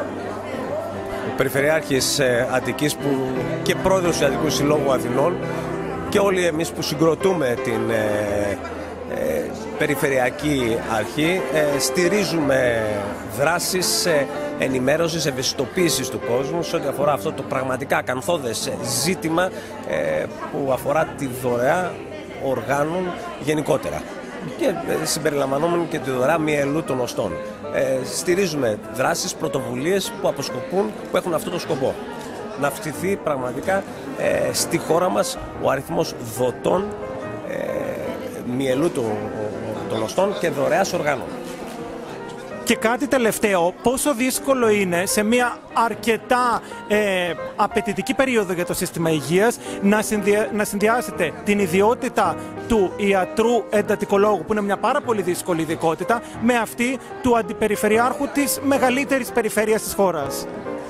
ο Περιφερειάρχης ε, Αττικής που και πρόεδρος του Αττικού Συλλόγου Αθηνών και όλοι εμείς που συγκροτούμε την ε, ε, Περιφερειακή Αρχή ε, στηρίζουμε δράσεις ε, ενημέρωσης, ευαισθητοποίησης του κόσμου σε ό,τι αφορά αυτό το πραγματικά ακανθώδες ζήτημα ε, που αφορά τη δωρεά οργάνων γενικότερα και ε, συμπεριλαμβανόμενη και τη δωρεά μυελού των οστών. Ε, στηρίζουμε δράσεις, πρωτοβουλίες που αποσκοπούν, που έχουν αυτό το σκοπό. Να αυξηθεί πραγματικά ε, στη χώρα μας ο αριθμός δοτών ε, μυελού των, των οστών και δωρεάς οργάνων. Και κάτι τελευταίο, πόσο δύσκολο είναι σε μια αρκετά ε, απαιτητική περίοδο για το σύστημα υγείας να, συνδυα... να συνδυάσετε την ιδιότητα του ιατρού εντατικολόγου, που είναι μια πάρα πολύ δύσκολη ειδικότητα, με αυτή του αντιπεριφερειάρχου της μεγαλύτερης περιφέρειας της χώρας?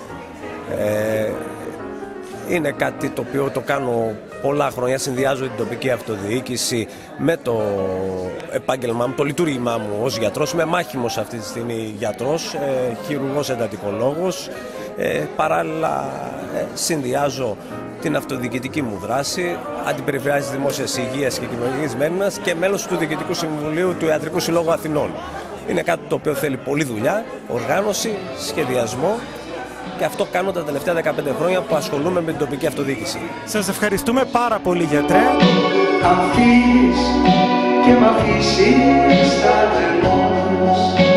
Ε, είναι κάτι το οποίο το κάνω πολλά χρόνια, συνδυάζω την τοπική αυτοδιοίκηση με το επάγγελμά μου, το λειτουργήμά μου ως γιατρός. Είμαι μάχημος αυτή τη στιγμή γιατρός, ε, χειρουργός εντατικολόγος. Ε, παράλληλα ε, συνδυάζω την αυτοδιοικητική μου δράση, αντιπεριφερειάρχης Δημόσιας Υγείας και Κοινωνικής Μέρημνας και μέλος του Διοικητικού Συμβουλίου του Ιατρικού Συλλόγου Αθηνών. Είναι κάτι το οποίο θέλει πολλή δουλειά, οργάνωση, σχεδιασμό. Και αυτό κάνω τα τελευταία δεκαπέντε χρόνια που ασχολούμαι με την τοπική αυτοδιοίκηση. Σας ευχαριστούμε πάρα πολύ, γιατρέ. Αν φύγεις και μ' αφήσεις στα τρελός,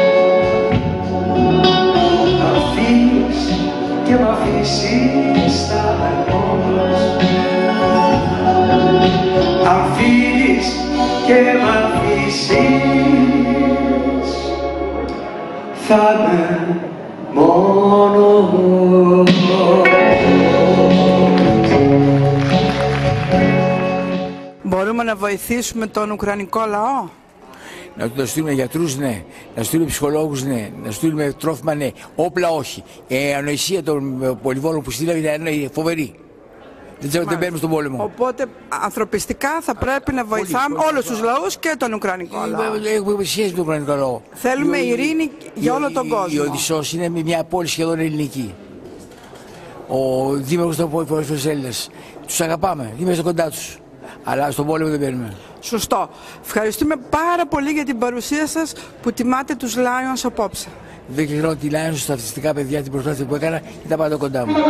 αν φύγεις και μ' αφήσεις στα τρελός, αν φύγεις και μ' αφήσεις, θα με μόνο Μπορούμε να βοηθήσουμε τον Ουκρανικό λαό? Να του στείλουμε γιατρούς, ναι. Να στείλουμε ψυχολόγους, ναι. Να στείλουμε τρόφιμα, ναι. Όπλα, όχι. Ε, ανοησία των πολυβόλων που στείλαμε είναι φοβερή. Δεν ξέρω, δεν μπαίνουμε στον πόλεμο. Οπότε ανθρωπιστικά θα πρέπει να βοηθάμε όλους τους λαούς και τον Ουκρανικό λαό. Έχουμε σχέση με τον Ουκρανικό λαό. Θέλουμε ειρήνη για όλο τον κόσμο. Η Οδυσσός είναι μια πόλη σχεδόν ελληνική. Ο δήμαρχος των Έλληνας. Τους αγαπάμε, είμαστε κοντά τους. Αλλά στον πόλεμο δεν παίρνουμε. Σωστό. Ευχαριστούμε πάρα πολύ για την παρουσία σας που τιμάτε τους Lions απόψε. Δεν ξέρω τι Lions στα αυτιστικά παιδιά την προσπάθεια που έκανα, ήταν πάντα κοντά μου.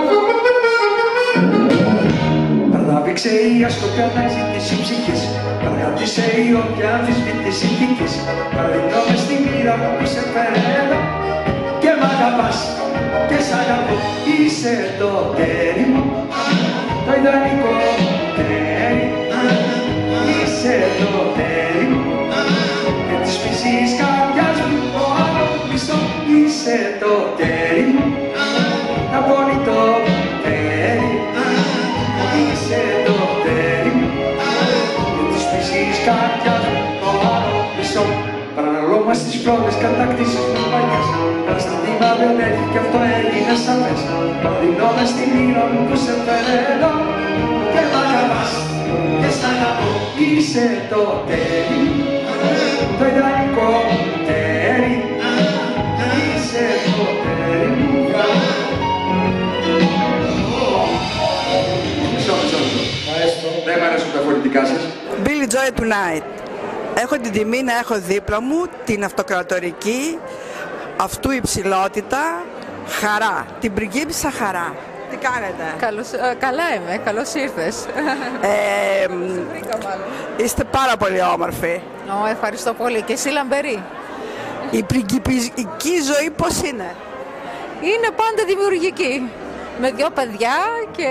Τράβηξε η αστοκατάξη της ψυχής, παραγάτησε η όποια αμφισβήτηση ηθικής. Παραδεινώ μες στη μοίρα μου που σε φέρε εδώ και μ' αγαπάς και σ' αγαπώ. Είσαι το τέρι μου, το ιδανικό τέρι. Είσαι το τέρι μου και της φυσικής καρδιάς μου το άλλο μισό. Είσαι το τέρι μου, τα πονητό τέρι. Είσαι το τέρι μου και της φυσικής καρδιάς μου το άλλο μισό. Παραναλώ μας τις πρώτες κατακτήσεις μου παλιές, αλλά στα τίμα δεν έχει κι αυτό έγινε σαφές. Παραδεινώ μες στη μοίρα μου που σε φέρε εδώ και μ' αγαπάς και σ' αγαπώ. Είσαι το τέρι, το ιδανικό τέρι. Είσαι το τέρι μου. Δεν μ' αρέσουν τα πολιτικά σας. Billy Joy Tonight. Έχω την τιμή να έχω δίπλα μου την αυτοκρατορική αυτού υψηλότητα Χαρά, την πριγκίπισσα Χαρά. Τι κάνετε? Καλώς, ε, καλά είμαι, καλώς ήρθες. Ε, είστε πάρα πολύ όμορφοι. Ω, ευχαριστώ πολύ. Και εσύ λαμπερή. Η πριγκιπική ζωή πώς είναι? Είναι πάντα δημιουργική. Με δυο παιδιά και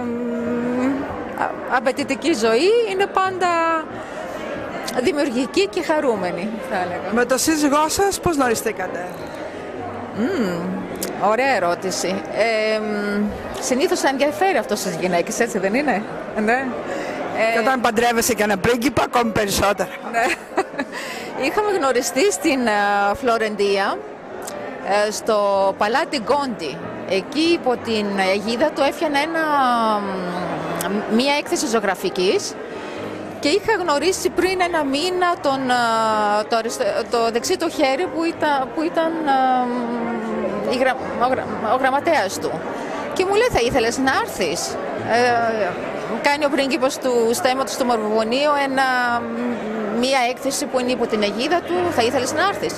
απαιτητική ζωή, είναι πάντα δημιουργική και χαρούμενη, θα έλεγα. Με το σύζυγό σας πώς γνωριστήκατε? Mm, ωραία ερώτηση. Ε, συνήθως ενδιαφέρει αυτό στις γυναίκες, έτσι δεν είναι? Ναι. Και όταν παντρεύεσαι και ένα πρίγκιπα, ακόμη περισσότερα. Ναι. Είχαμε γνωριστεί στην uh, Φλωρεντία, uh, στο Παλάτι Γκόντι. Εκεί υπό την αιγίδα του έφτιανα ένα, μία έκθεση ζωγραφικής και είχα γνωρίσει πριν ένα μήνα τον, το, το δεξί το χέρι που ήταν, που ήταν η γρα, ο, γρα, ο γραμματέας του. Και μου λέει, θα ήθελες να έρθεις? Ε, κάνει ο πρίγκιπος του στέμματος του Μαυροβουνίου ένα, μία έκθεση που είναι υπό την αιγίδα του, θα ήθελες να έρθεις?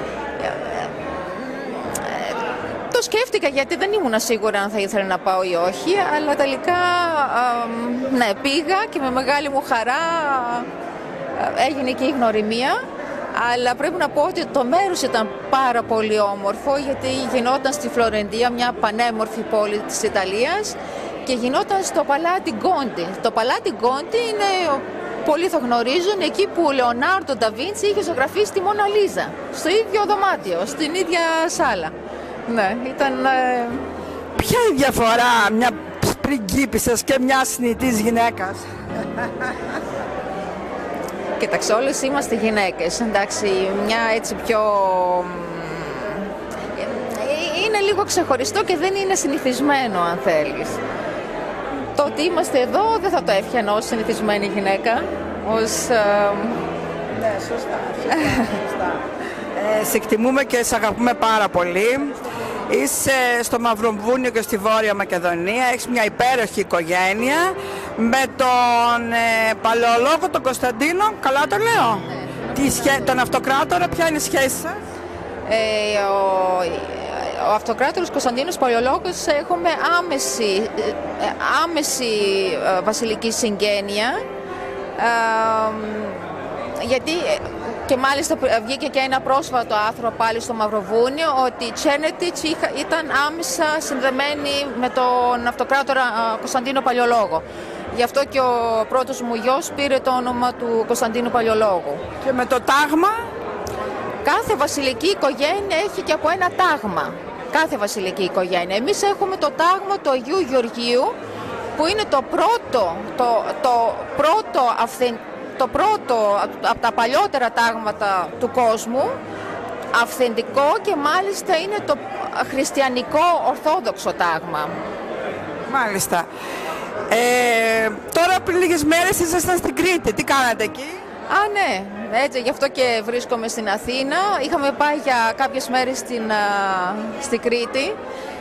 Το σκέφτηκα γιατί δεν ήμουν σίγουρα αν θα ήθελα να πάω ή όχι, αλλά τελικά α, ναι, πήγα και με μεγάλη μου χαρά α, έγινε και η γνωριμία. Αλλά πρέπει να πω ότι το μέρος ήταν πάρα πολύ όμορφο, γιατί γινόταν στη Φλωρεντία, μια πανέμορφη πόλη της Ιταλίας, και γινόταν στο Παλάτι Γκόντι. Το Παλάτι Γκόντι είναι, πολλοί θα γνωρίζουν, εκεί που ο Λεωνάρντο ντα Βίντσι είχε ζωγραφίσει τη Μόνα Λίζα, στο ίδιο δωμάτιο, στην ίδια σάλα. Ναι, ήταν... Ε... Ποια είναι η διαφορά μια πριγκίπισσας και μια συνηθής γυναίκας? Κοίταξε, όλες είμαστε γυναίκες, εντάξει, μια έτσι πιο... Είναι λίγο ξεχωριστό και δεν είναι συνηθισμένο, αν θέλεις. Το ότι είμαστε εδώ δεν θα το έφτιανα ως συνηθισμένη γυναίκα, ως... Ναι, σωστά, σωστά, σωστά. Ε, σε εκτιμούμε και σε αγαπούμε πάρα πολύ. Είσαι στο Μαυροβούνιο και στη Βόρεια Μακεδονία, έχεις μια υπέροχη οικογένεια με τον ε, παλαιολόγο τον Κωνσταντίνο, καλά το λέω, ναι. Τι σχέ... τον αυτοκράτορα, ποια είναι η σχέση σας? Ε, ο, ο αυτοκράτορας Κωνσταντίνος Παλαιολόγος έχουμε άμεση, άμεση βασιλική συγγένεια, ε, γιατί... Και μάλιστα βγήκε και ένα πρόσφατο άρθρο πάλι στο Μαυροβούνιο ότι η Τσένετιτς ήταν άμεσα συνδεμένη με τον αυτοκράτορα Κωνσταντίνο Παλαιολόγο. Γι' αυτό και ο πρώτος μου γιος πήρε το όνομα του Κωνσταντίνου Παλαιολόγου. Και με το τάγμα? Κάθε βασιλική οικογένεια έχει και από ένα τάγμα. Κάθε βασιλική οικογένεια. Εμείς έχουμε το τάγμα του Αγίου Γεωργίου, που είναι το πρώτο, το, το πρώτο αυθεντικό, το πρώτο από τα παλιότερα τάγματα του κόσμου, αυθεντικό, και μάλιστα είναι το χριστιανικό ορθόδοξο τάγμα. Μάλιστα. Ε, τώρα πριν λίγες μέρες ήσασταν στην Κρήτη. Τι κάνατε εκεί? Α, ναι. Έτσι, γι' αυτό και βρίσκομαι στην Αθήνα. Είχαμε πάει για κάποιες μέρες στην, στην Κρήτη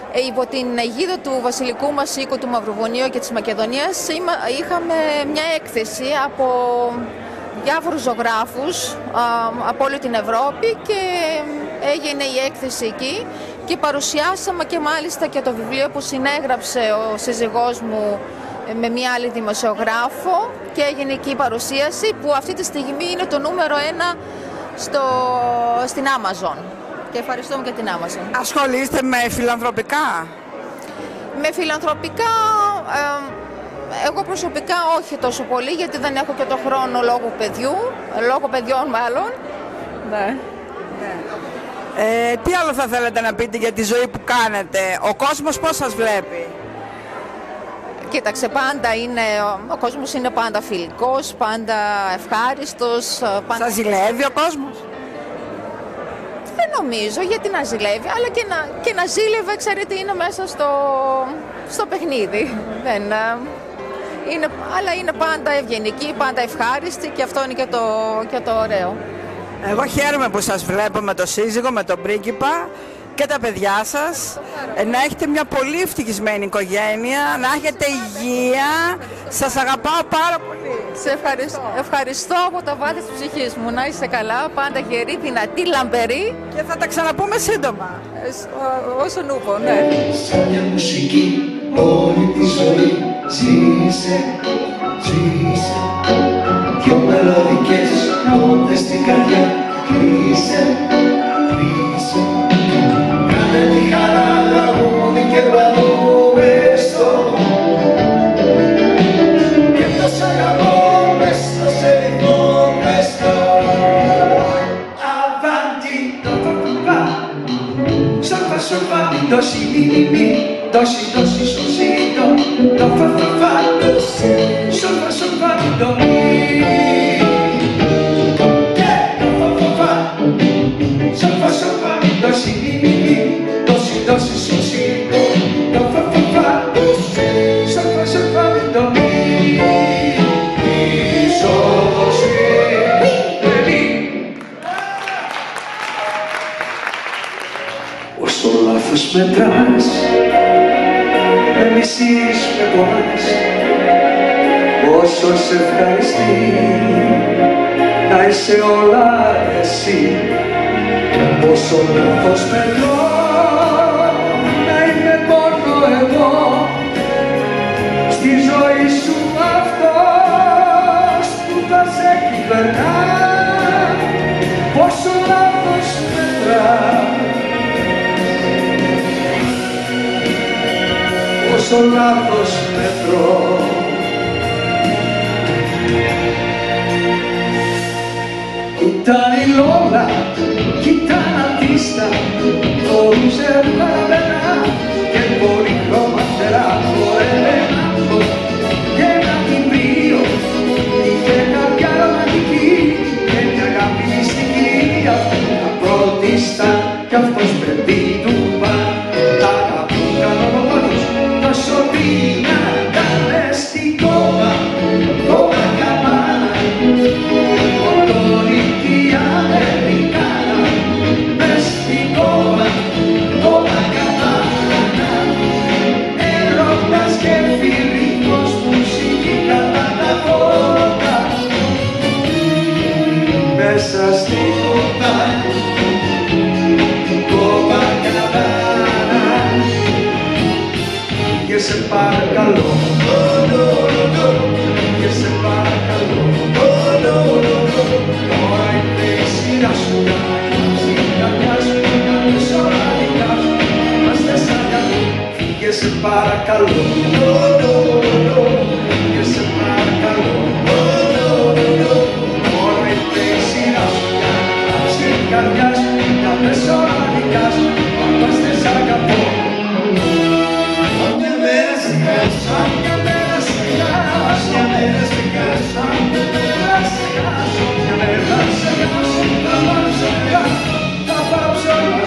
Υπό την αιγίδα του βασιλικού μας οίκου του Μαυροβουνίου και της Μακεδονίας είχαμε μια έκθεση από διάφορους ζωγράφους από όλη την Ευρώπη και έγινε η έκθεση εκεί και παρουσιάσαμε και μάλιστα και το βιβλίο που συνέγραψε ο σύζυγός μου με μια άλλη δημοσιογράφο και έγινε εκεί η παρουσίαση που αυτή τη στιγμή είναι το νούμερο ένα στο, στην Amazon. Και ευχαριστούμε και την Amazon. Ασχολείστε με φιλανθρωπικά? Με φιλανθρωπικά, ε, εγώ προσωπικά όχι τόσο πολύ, γιατί δεν έχω και το χρόνο λόγω παιδιού, λόγω παιδιών μάλλον. Ναι. ναι. Ε, τι άλλο θα θέλετε να πείτε για τη ζωή που κάνετε, ο κόσμος πώς σας βλέπει? Κοίταξε, πάντα είναι, ο κόσμος είναι πάντα φιλικός, πάντα ευχάριστος. Πάντα... Σας ζηλεύει ο κόσμος? Δεν νομίζω, γιατί να ζηλεύει, αλλά και να, και να ζήλευε, ξέρετε, είναι μέσα στο, στο παιχνίδι. Δεν, είναι, αλλά είναι πάντα ευγενική, πάντα ευχάριστη και αυτό είναι και το, και το ωραίο. Εγώ χαίρομαι που σας βλέπω με το σύζυγο, με τον πρίγκιπα και τα παιδιά σας, να έχετε μια πολύ ευτυχισμένη οικογένεια, να έχετε υγεία, σας αγαπάω πάρα πολύ. Σε ευχαριστώ, ευχαριστώ από τα βάθη της ψυχής μου, να είσαι καλά, πάντα γερή, δυνατή, λαμπερή και θα τα ξαναπούμε σύντομα. Ε, όσο νούπο, ναι. Σαν μια μουσική όλη τη ζωή ζήσε, ζήσε δυο μελωδικές νότες στην καρδιά κλείσε, κλείσε κάνε τη χαρά τραγούδι και βαδούμε στο και το σ' αγαπώ μες στο σερικό μες στο avanti το παπαπά σοφα σοφα μη δώσει μη μη μη δώσει δώσει σωσί το το φαφαφά σοφα σοφα μη το μη και το φαφαφά σοφα σοφα μη δώσει μη μη μη δώσει δώσει σωσί το το φαφαφά σοφα σοφα μη το μη σωσί όσο λάθος μετράς με μισείς, με πονάς όσο σε ευχαριστεί να είσαι όλα εσύ όσο λάθος μετρώ να είμαι μόνο εγώ στη ζωή σου αυτός που θα σε κυβερνά πόσο λάθος μετρά πόσο λάθος μετρώ ήταν η Λόλα, κοίταν αντίστα το ρούζερ παραβένα και πολύ χρώματερά φορεμένα και ένα τυμπρίο είχε κάποια ρομαντική και μια αγάπη μυστική αυτή τα πρώτιστα κι αυτός παιδί του παν τα αγαπούν κανονογόνους τόσο δυνατά μες στην κόμμα κόμμα καμάνα μοτονική αμερικάνα μες στην κόμμα κόμμα καμάνα έρωτας και φιλικός μουσική κατά τα κόμματα μέσα στην κόμμα κόμμα καμάνα και σε παρακαλώ και σε παρακαλώ τώρα είναι η σειρά σου στην καρδιά σου να πες όλα δικά σου είμαστε σαν καλό και σε παρακαλώ και σε παρακαλώ τώρα είναι η σειρά σου στην καρδιά σου να πες όλα δικά σου είμαστε σαν καλό.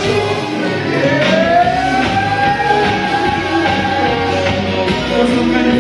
Πώς το κάνει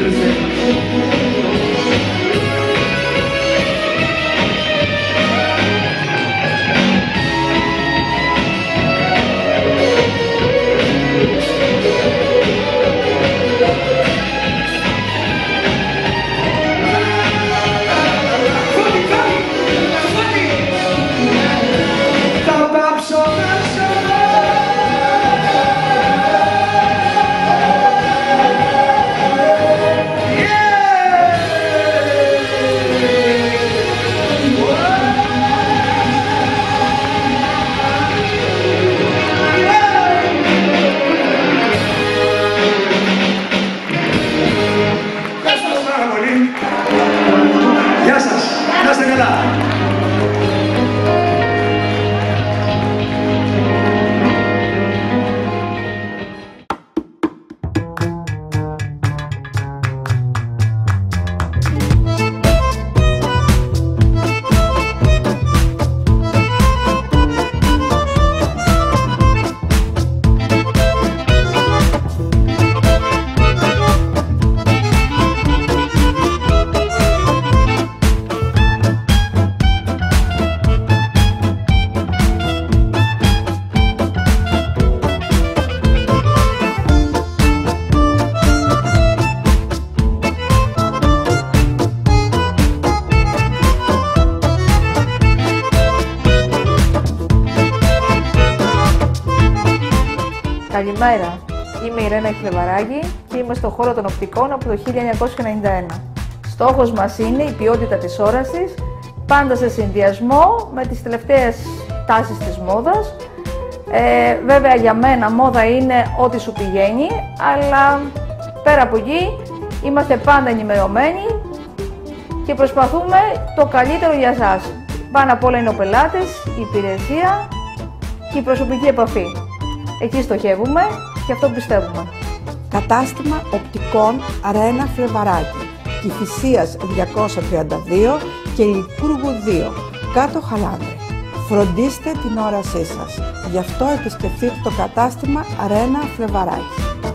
Καλημέρα. Είμαι η Ρένα Χλεβαράκη και είμαι στο χώρο των οπτικών από το χίλια εννιακόσια ενενήντα ένα. Στόχος μας είναι η ποιότητα της όρασης, πάντα σε συνδυασμό με τις τελευταίες τάσεις της μόδας. Ε, βέβαια για μένα μόδα είναι ό,τι σου πηγαίνει, αλλά πέρα από εκεί είμαστε πάντα ενημερωμένοι και προσπαθούμε το καλύτερο για σας. Πάνω απ' όλα είναι ο πελάτης, η υπηρεσία και η προσωπική επαφή. Εκεί στοχεύουμε και αυτό πιστεύουμε. Κατάστημα οπτικών Ρένα Φλεβαράκη, Κηφισίας διακόσια τριάντα δύο και Λικούργου δύο, κάτω Χαλάνδρη. Φροντίστε την όρασή σας. Γι' αυτό επισκεφτείτε το κατάστημα Ρένα Φλεβαράκη.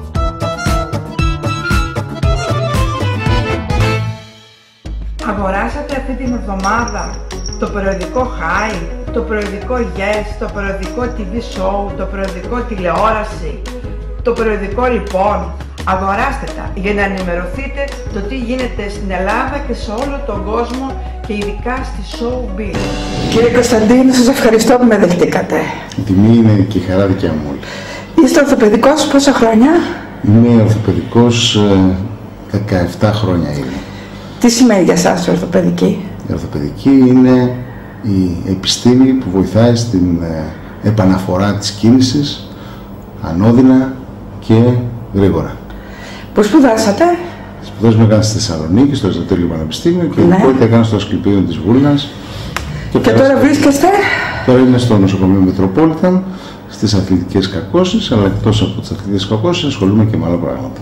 Αγοράσατε αυτή την εβδομάδα το περιοδικό High, το περιοδικό Yes, το περιοδικό τι βι Show, το περιοδικό Τηλεόραση, το περιοδικό Λοιπόν. Αγοράστε τα για να ενημερωθείτε το τι γίνεται στην Ελλάδα και σε όλο τον κόσμο και ειδικά στη Showbiz. Κύριε Κωνσταντίνο, σας ευχαριστώ που με δεχτήκατε. Η τιμή είναι και η χαρά δικιά μου όλη. Είστε ορθοπαιδικός πόσα χρόνια? Είμαι ορθοπαιδικός δεκαεπτά χρόνια είναι. Τι σημαίνει για σας η ορθοπαιδική? Η ορθοπαιδική είναι η επιστήμη που βοηθάει στην επαναφορά της κίνησης ανώδυνα και γρήγορα. Πού σπουδάσατε? Σπουδές μου έκανα στη Θεσσαλονίκη, στο Αριστοτέλειο Πανεπιστήμιο και ναι. η έκανα στο Ασκληπείο της Βούλγας. Και, και τώρα βρίσκεστε? Τώρα είμαι στο νοσοκομείο Μετροπόλιταν, στις αθλητικές κακώσεις, αλλά εκτός από τις αθλητικές κακώσεις ασχολούμαι και με άλλα πράγματα.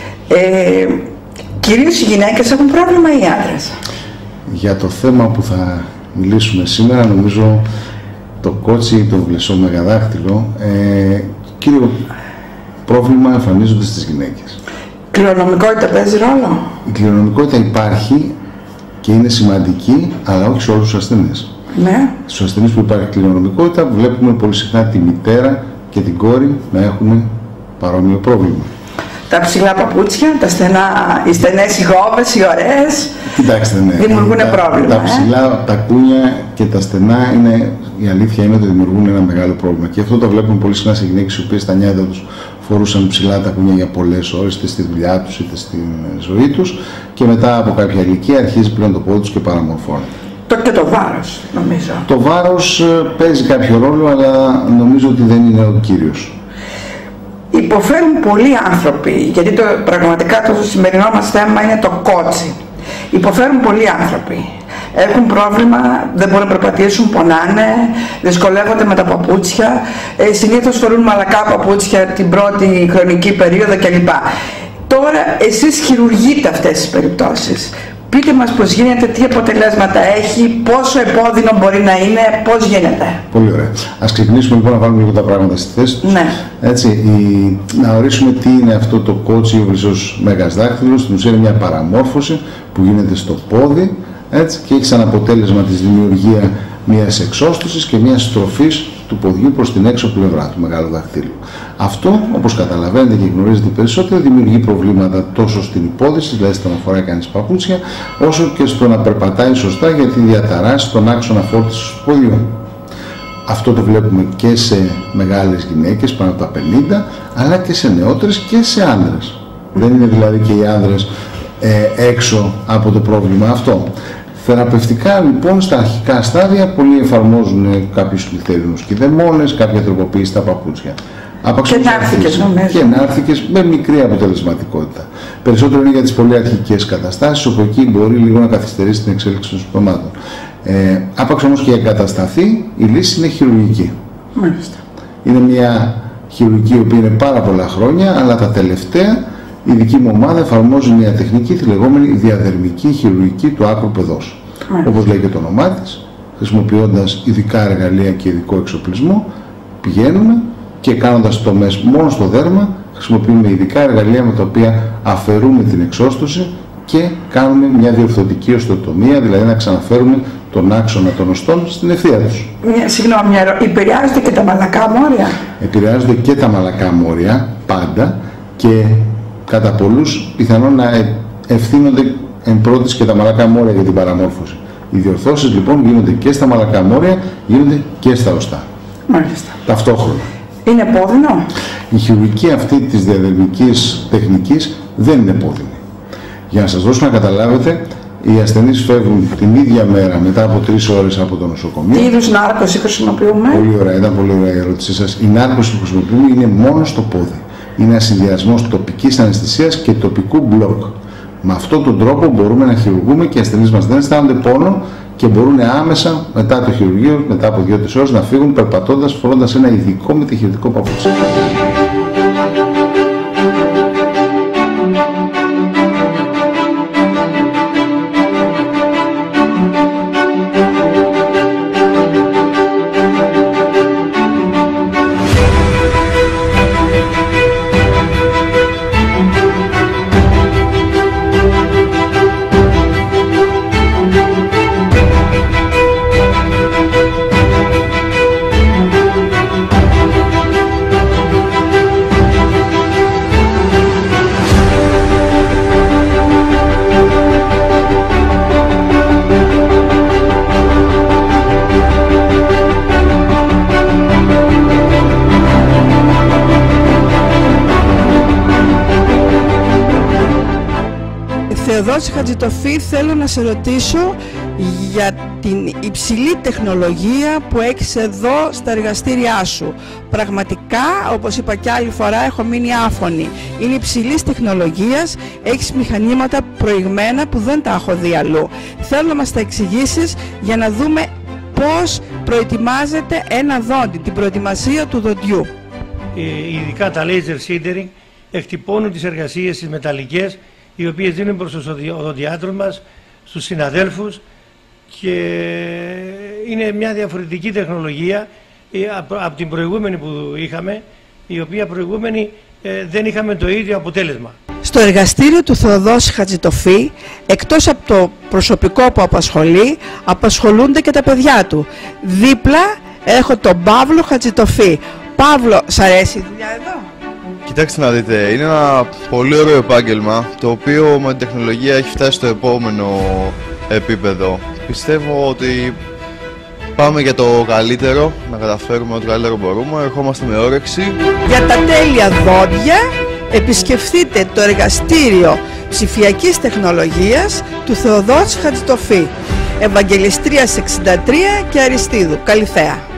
Ε, κυρίως οι γυναίκες έχουν πρόβλημα ή οι άντρες? Για το θέμα που θα μιλήσουμε σήμερα, νομίζω το κότσι ή το βλεσό μεγαδάχτυλο, ε, κύριο πρόβλημα εμφανίζονται στις γυναίκες. Κληρονομικότητα παίζει ρόλο? Η κληρονομικότητα υπάρχει και είναι σημαντική, αλλά όχι σε όλους τους ασθενείς. Ναι. Στους ασθενείς που υπάρχει κληρονομικότητα βλέπουμε πολύ συχνά τη μητέρα και την κόρη να έχουν παρόμοιο πρόβλημα. Τα ψηλά παπούτσια, τα στενά, οι στενές οι γόβες, οι ωραίες, κοιτάξτε, ναι, δημιουργούν τα, πρόβλημα. Τα ψηλά, ε? τα κούνια και τα στενά, είναι, η αλήθεια είναι ότι δημιουργούν ένα μεγάλο πρόβλημα. Και αυτό το βλέπουμε πολύ συχνά σε γυναίκες οι οποίες στα νιάτα τους φορούσαν ψηλά τα κούνια για πολλές ώρες, είτε στη δουλειά τους είτε στη ζωή τους, και μετά από κάποια ηλικία αρχίζει πλέον το πόδι τους και παραμορφώνεται. Το και το βάρος, νομίζω. Το βάρος παίζει κάποιο ρόλο, αλλά νομίζω ότι δεν είναι ο κύριος. Υποφέρουν πολλοί άνθρωποι, γιατί το, πραγματικά το σημερινό μας θέμα είναι το κότσι. Υποφέρουν πολλοί άνθρωποι. Έχουν πρόβλημα, δεν μπορούν να περπατήσουν, πονάνε, δυσκολεύονται με τα παπούτσια, ε, συνήθως φορούν μαλακά παπούτσια την πρώτη χρονική περίοδο κλπ. Τώρα εσείς χειρουργείτε αυτές τις περιπτώσεις. Πείτε μας πώς γίνεται, τι αποτελέσματα έχει, πόσο επώδυνο μπορεί να είναι, πώς γίνεται. Πολύ ωραία. Ας ξεκινήσουμε λοιπόν να βάλουμε λίγο τα πράγματα στη θέση τους. Ναι. Έτσι, η, να ορίσουμε τι είναι αυτό το κότσι ή ο βρυσός μέγας δάχτυλος. Στην ουσία είναι μια παραμόρφωση που γίνεται στο πόδι, έτσι, και έχει σαν αποτέλεσμα της δημιουργία μιας εξώστοσης και μιας στροφής του ποδιού προς την έξω πλευρά του μεγάλου δαχτύλου. Αυτό, όπως καταλαβαίνετε και γνωρίζετε περισσότερο, δημιουργεί προβλήματα τόσο στην υπόδηση, δηλαδή στο να φοράει κανείς παπούτσια, όσο και στο να περπατάει σωστά, γιατί διαταράσσει τον άξονα φόρτισης του ποδιού. Αυτό το βλέπουμε και σε μεγάλες γυναίκες πάνω από τα πενήντα, αλλά και σε νεότερες και σε άνδρες. Δεν είναι δηλαδή και οι άνδρες ε, έξω από το πρόβλημα αυτό. Θεραπευτικά λοιπόν στα αρχικά στάδια πολλοί εφαρμόζουν κάποιους λιθέρινους κηδεμόνες, κάποια τροποποίηση στα παπούτσια. Και ενάρθηκες νομίζω. Και ενάρθηκες με μικρή αποτελεσματικότητα. Περισσότερο είναι για τις πολύ αρχικές καταστάσεις, όπου εκεί μπορεί λίγο να καθυστερήσει την εξέλιξη των συμπτωμάτων. Ε, άπαξ όμως και εγκατασταθεί, η λύση είναι χειρουργική. Μάλιστα. Είναι μια χειρουργική η οποία είναι πάρα πολλά χρόνια, αλλά τα τελευταία η δική μου ομάδα εφαρμόζει μια τεχνική, τη λεγόμενη διαδερμική χειρουργική του άκρου παιδός. Όπως λέει και το όνομά της, χρησιμοποιώντας ειδικά εργαλεία και ειδικό εξοπλισμό, πηγαίνουμε και κάνοντας τομές μόνο στο δέρμα, χρησιμοποιούμε ειδικά εργαλεία με τα οποία αφαιρούμε την εξώστοση και κάνουμε μια διορθωτική οστεοτομία, δηλαδή να ξαναφέρουμε τον άξονα των οστών στην ευθεία τους. Μια, συγγνώμη, μια ερώτηση. Επηρεάζονται και τα μαλακά μόρια? Επηρεάζονται και τα μαλακά μόρια, πάντα, και κατά πολλούς πιθανόν να ευθύνονται εν πρώτης και τα μαλακά μόρια για την παραμόρφωση. Οι διορθώσεις λοιπόν γίνονται και στα μαλακά μόρια, γίνονται και στα οστά. Μάλιστα. Ταυτόχρονα. Είναι επώδυνο? Η χειρουργική αυτή της διαδερμικής τεχνικής δεν είναι επώδυνη. Για να σας δώσω να καταλάβετε, οι ασθενείς φεύγουν την ίδια μέρα μετά από τρεις ώρες από το νοσοκομείο. Τι είδους νάρκωση χρησιμοποιούμε? Πολύ ωραία, ήταν πολύ ωραία η ερώτησή σας. Η νάρκωση που χρησιμοποιούμε είναι μόνο στο πόδι. Είναι ένα συνδυασμός τοπικής αναισθησίας και τοπικού μπλοκ. Με αυτόν τον τρόπο μπορούμε να χειρουργούμε και οι ασθενείς μας δεν αισθάνονται πόνο και μπορούν άμεσα μετά το χειρουργείο, μετά από δύο τρεις ώρες, να φύγουν περπατώντας, φορώντας ένα ειδικό μετεχειρουργικό παπούτσι. Θεοδόση Χατζητοφή, θέλω να σε ρωτήσω για την υψηλή τεχνολογία που έχεις εδώ στα εργαστήριά σου. Πραγματικά, όπως είπα και άλλη φορά, έχω μείνει άφωνη. Είναι υψηλής τεχνολογίας, έχεις μηχανήματα προηγμένα που δεν τα έχω δει αλλού. Θέλω να μας τα εξηγήσεις για να δούμε πώς προετοιμάζεται ένα δόντι, την προετοιμασία του δοντιού. Ειδικά τα laser sintering εκτυπώνουν τις εργασίες τις μεταλλικές, οι οποίες δίνουν προς τους οδοντιάτρους μας, στους συναδέλφους, και είναι μια διαφορετική τεχνολογία από την προηγούμενη που είχαμε, η οποία προηγούμενη δεν είχαμε το ίδιο αποτέλεσμα. Στο εργαστήριο του Θεοδόση Χατζητοφή, εκτός από το προσωπικό που απασχολεί, απασχολούνται και τα παιδιά του. Δίπλα έχω τον Παύλο Χατζητοφή. Παύλο, σ' αρέσει η δουλειά εδώ? Κοιτάξτε να δείτε, είναι ένα πολύ ωραίο επάγγελμα, το οποίο με την τεχνολογία έχει φτάσει στο επόμενο επίπεδο. Πιστεύω ότι πάμε για το καλύτερο, να καταφέρουμε ό,τι καλύτερο μπορούμε, ερχόμαστε με όρεξη. Για τα τέλεια δόντια επισκεφτείτε το εργαστήριο ψηφιακής τεχνολογίας του Θεοδόση Χατζητοφή, Ευαγγελιστρίας εξήντα τρία και Αριστείδου. Καλυθέα.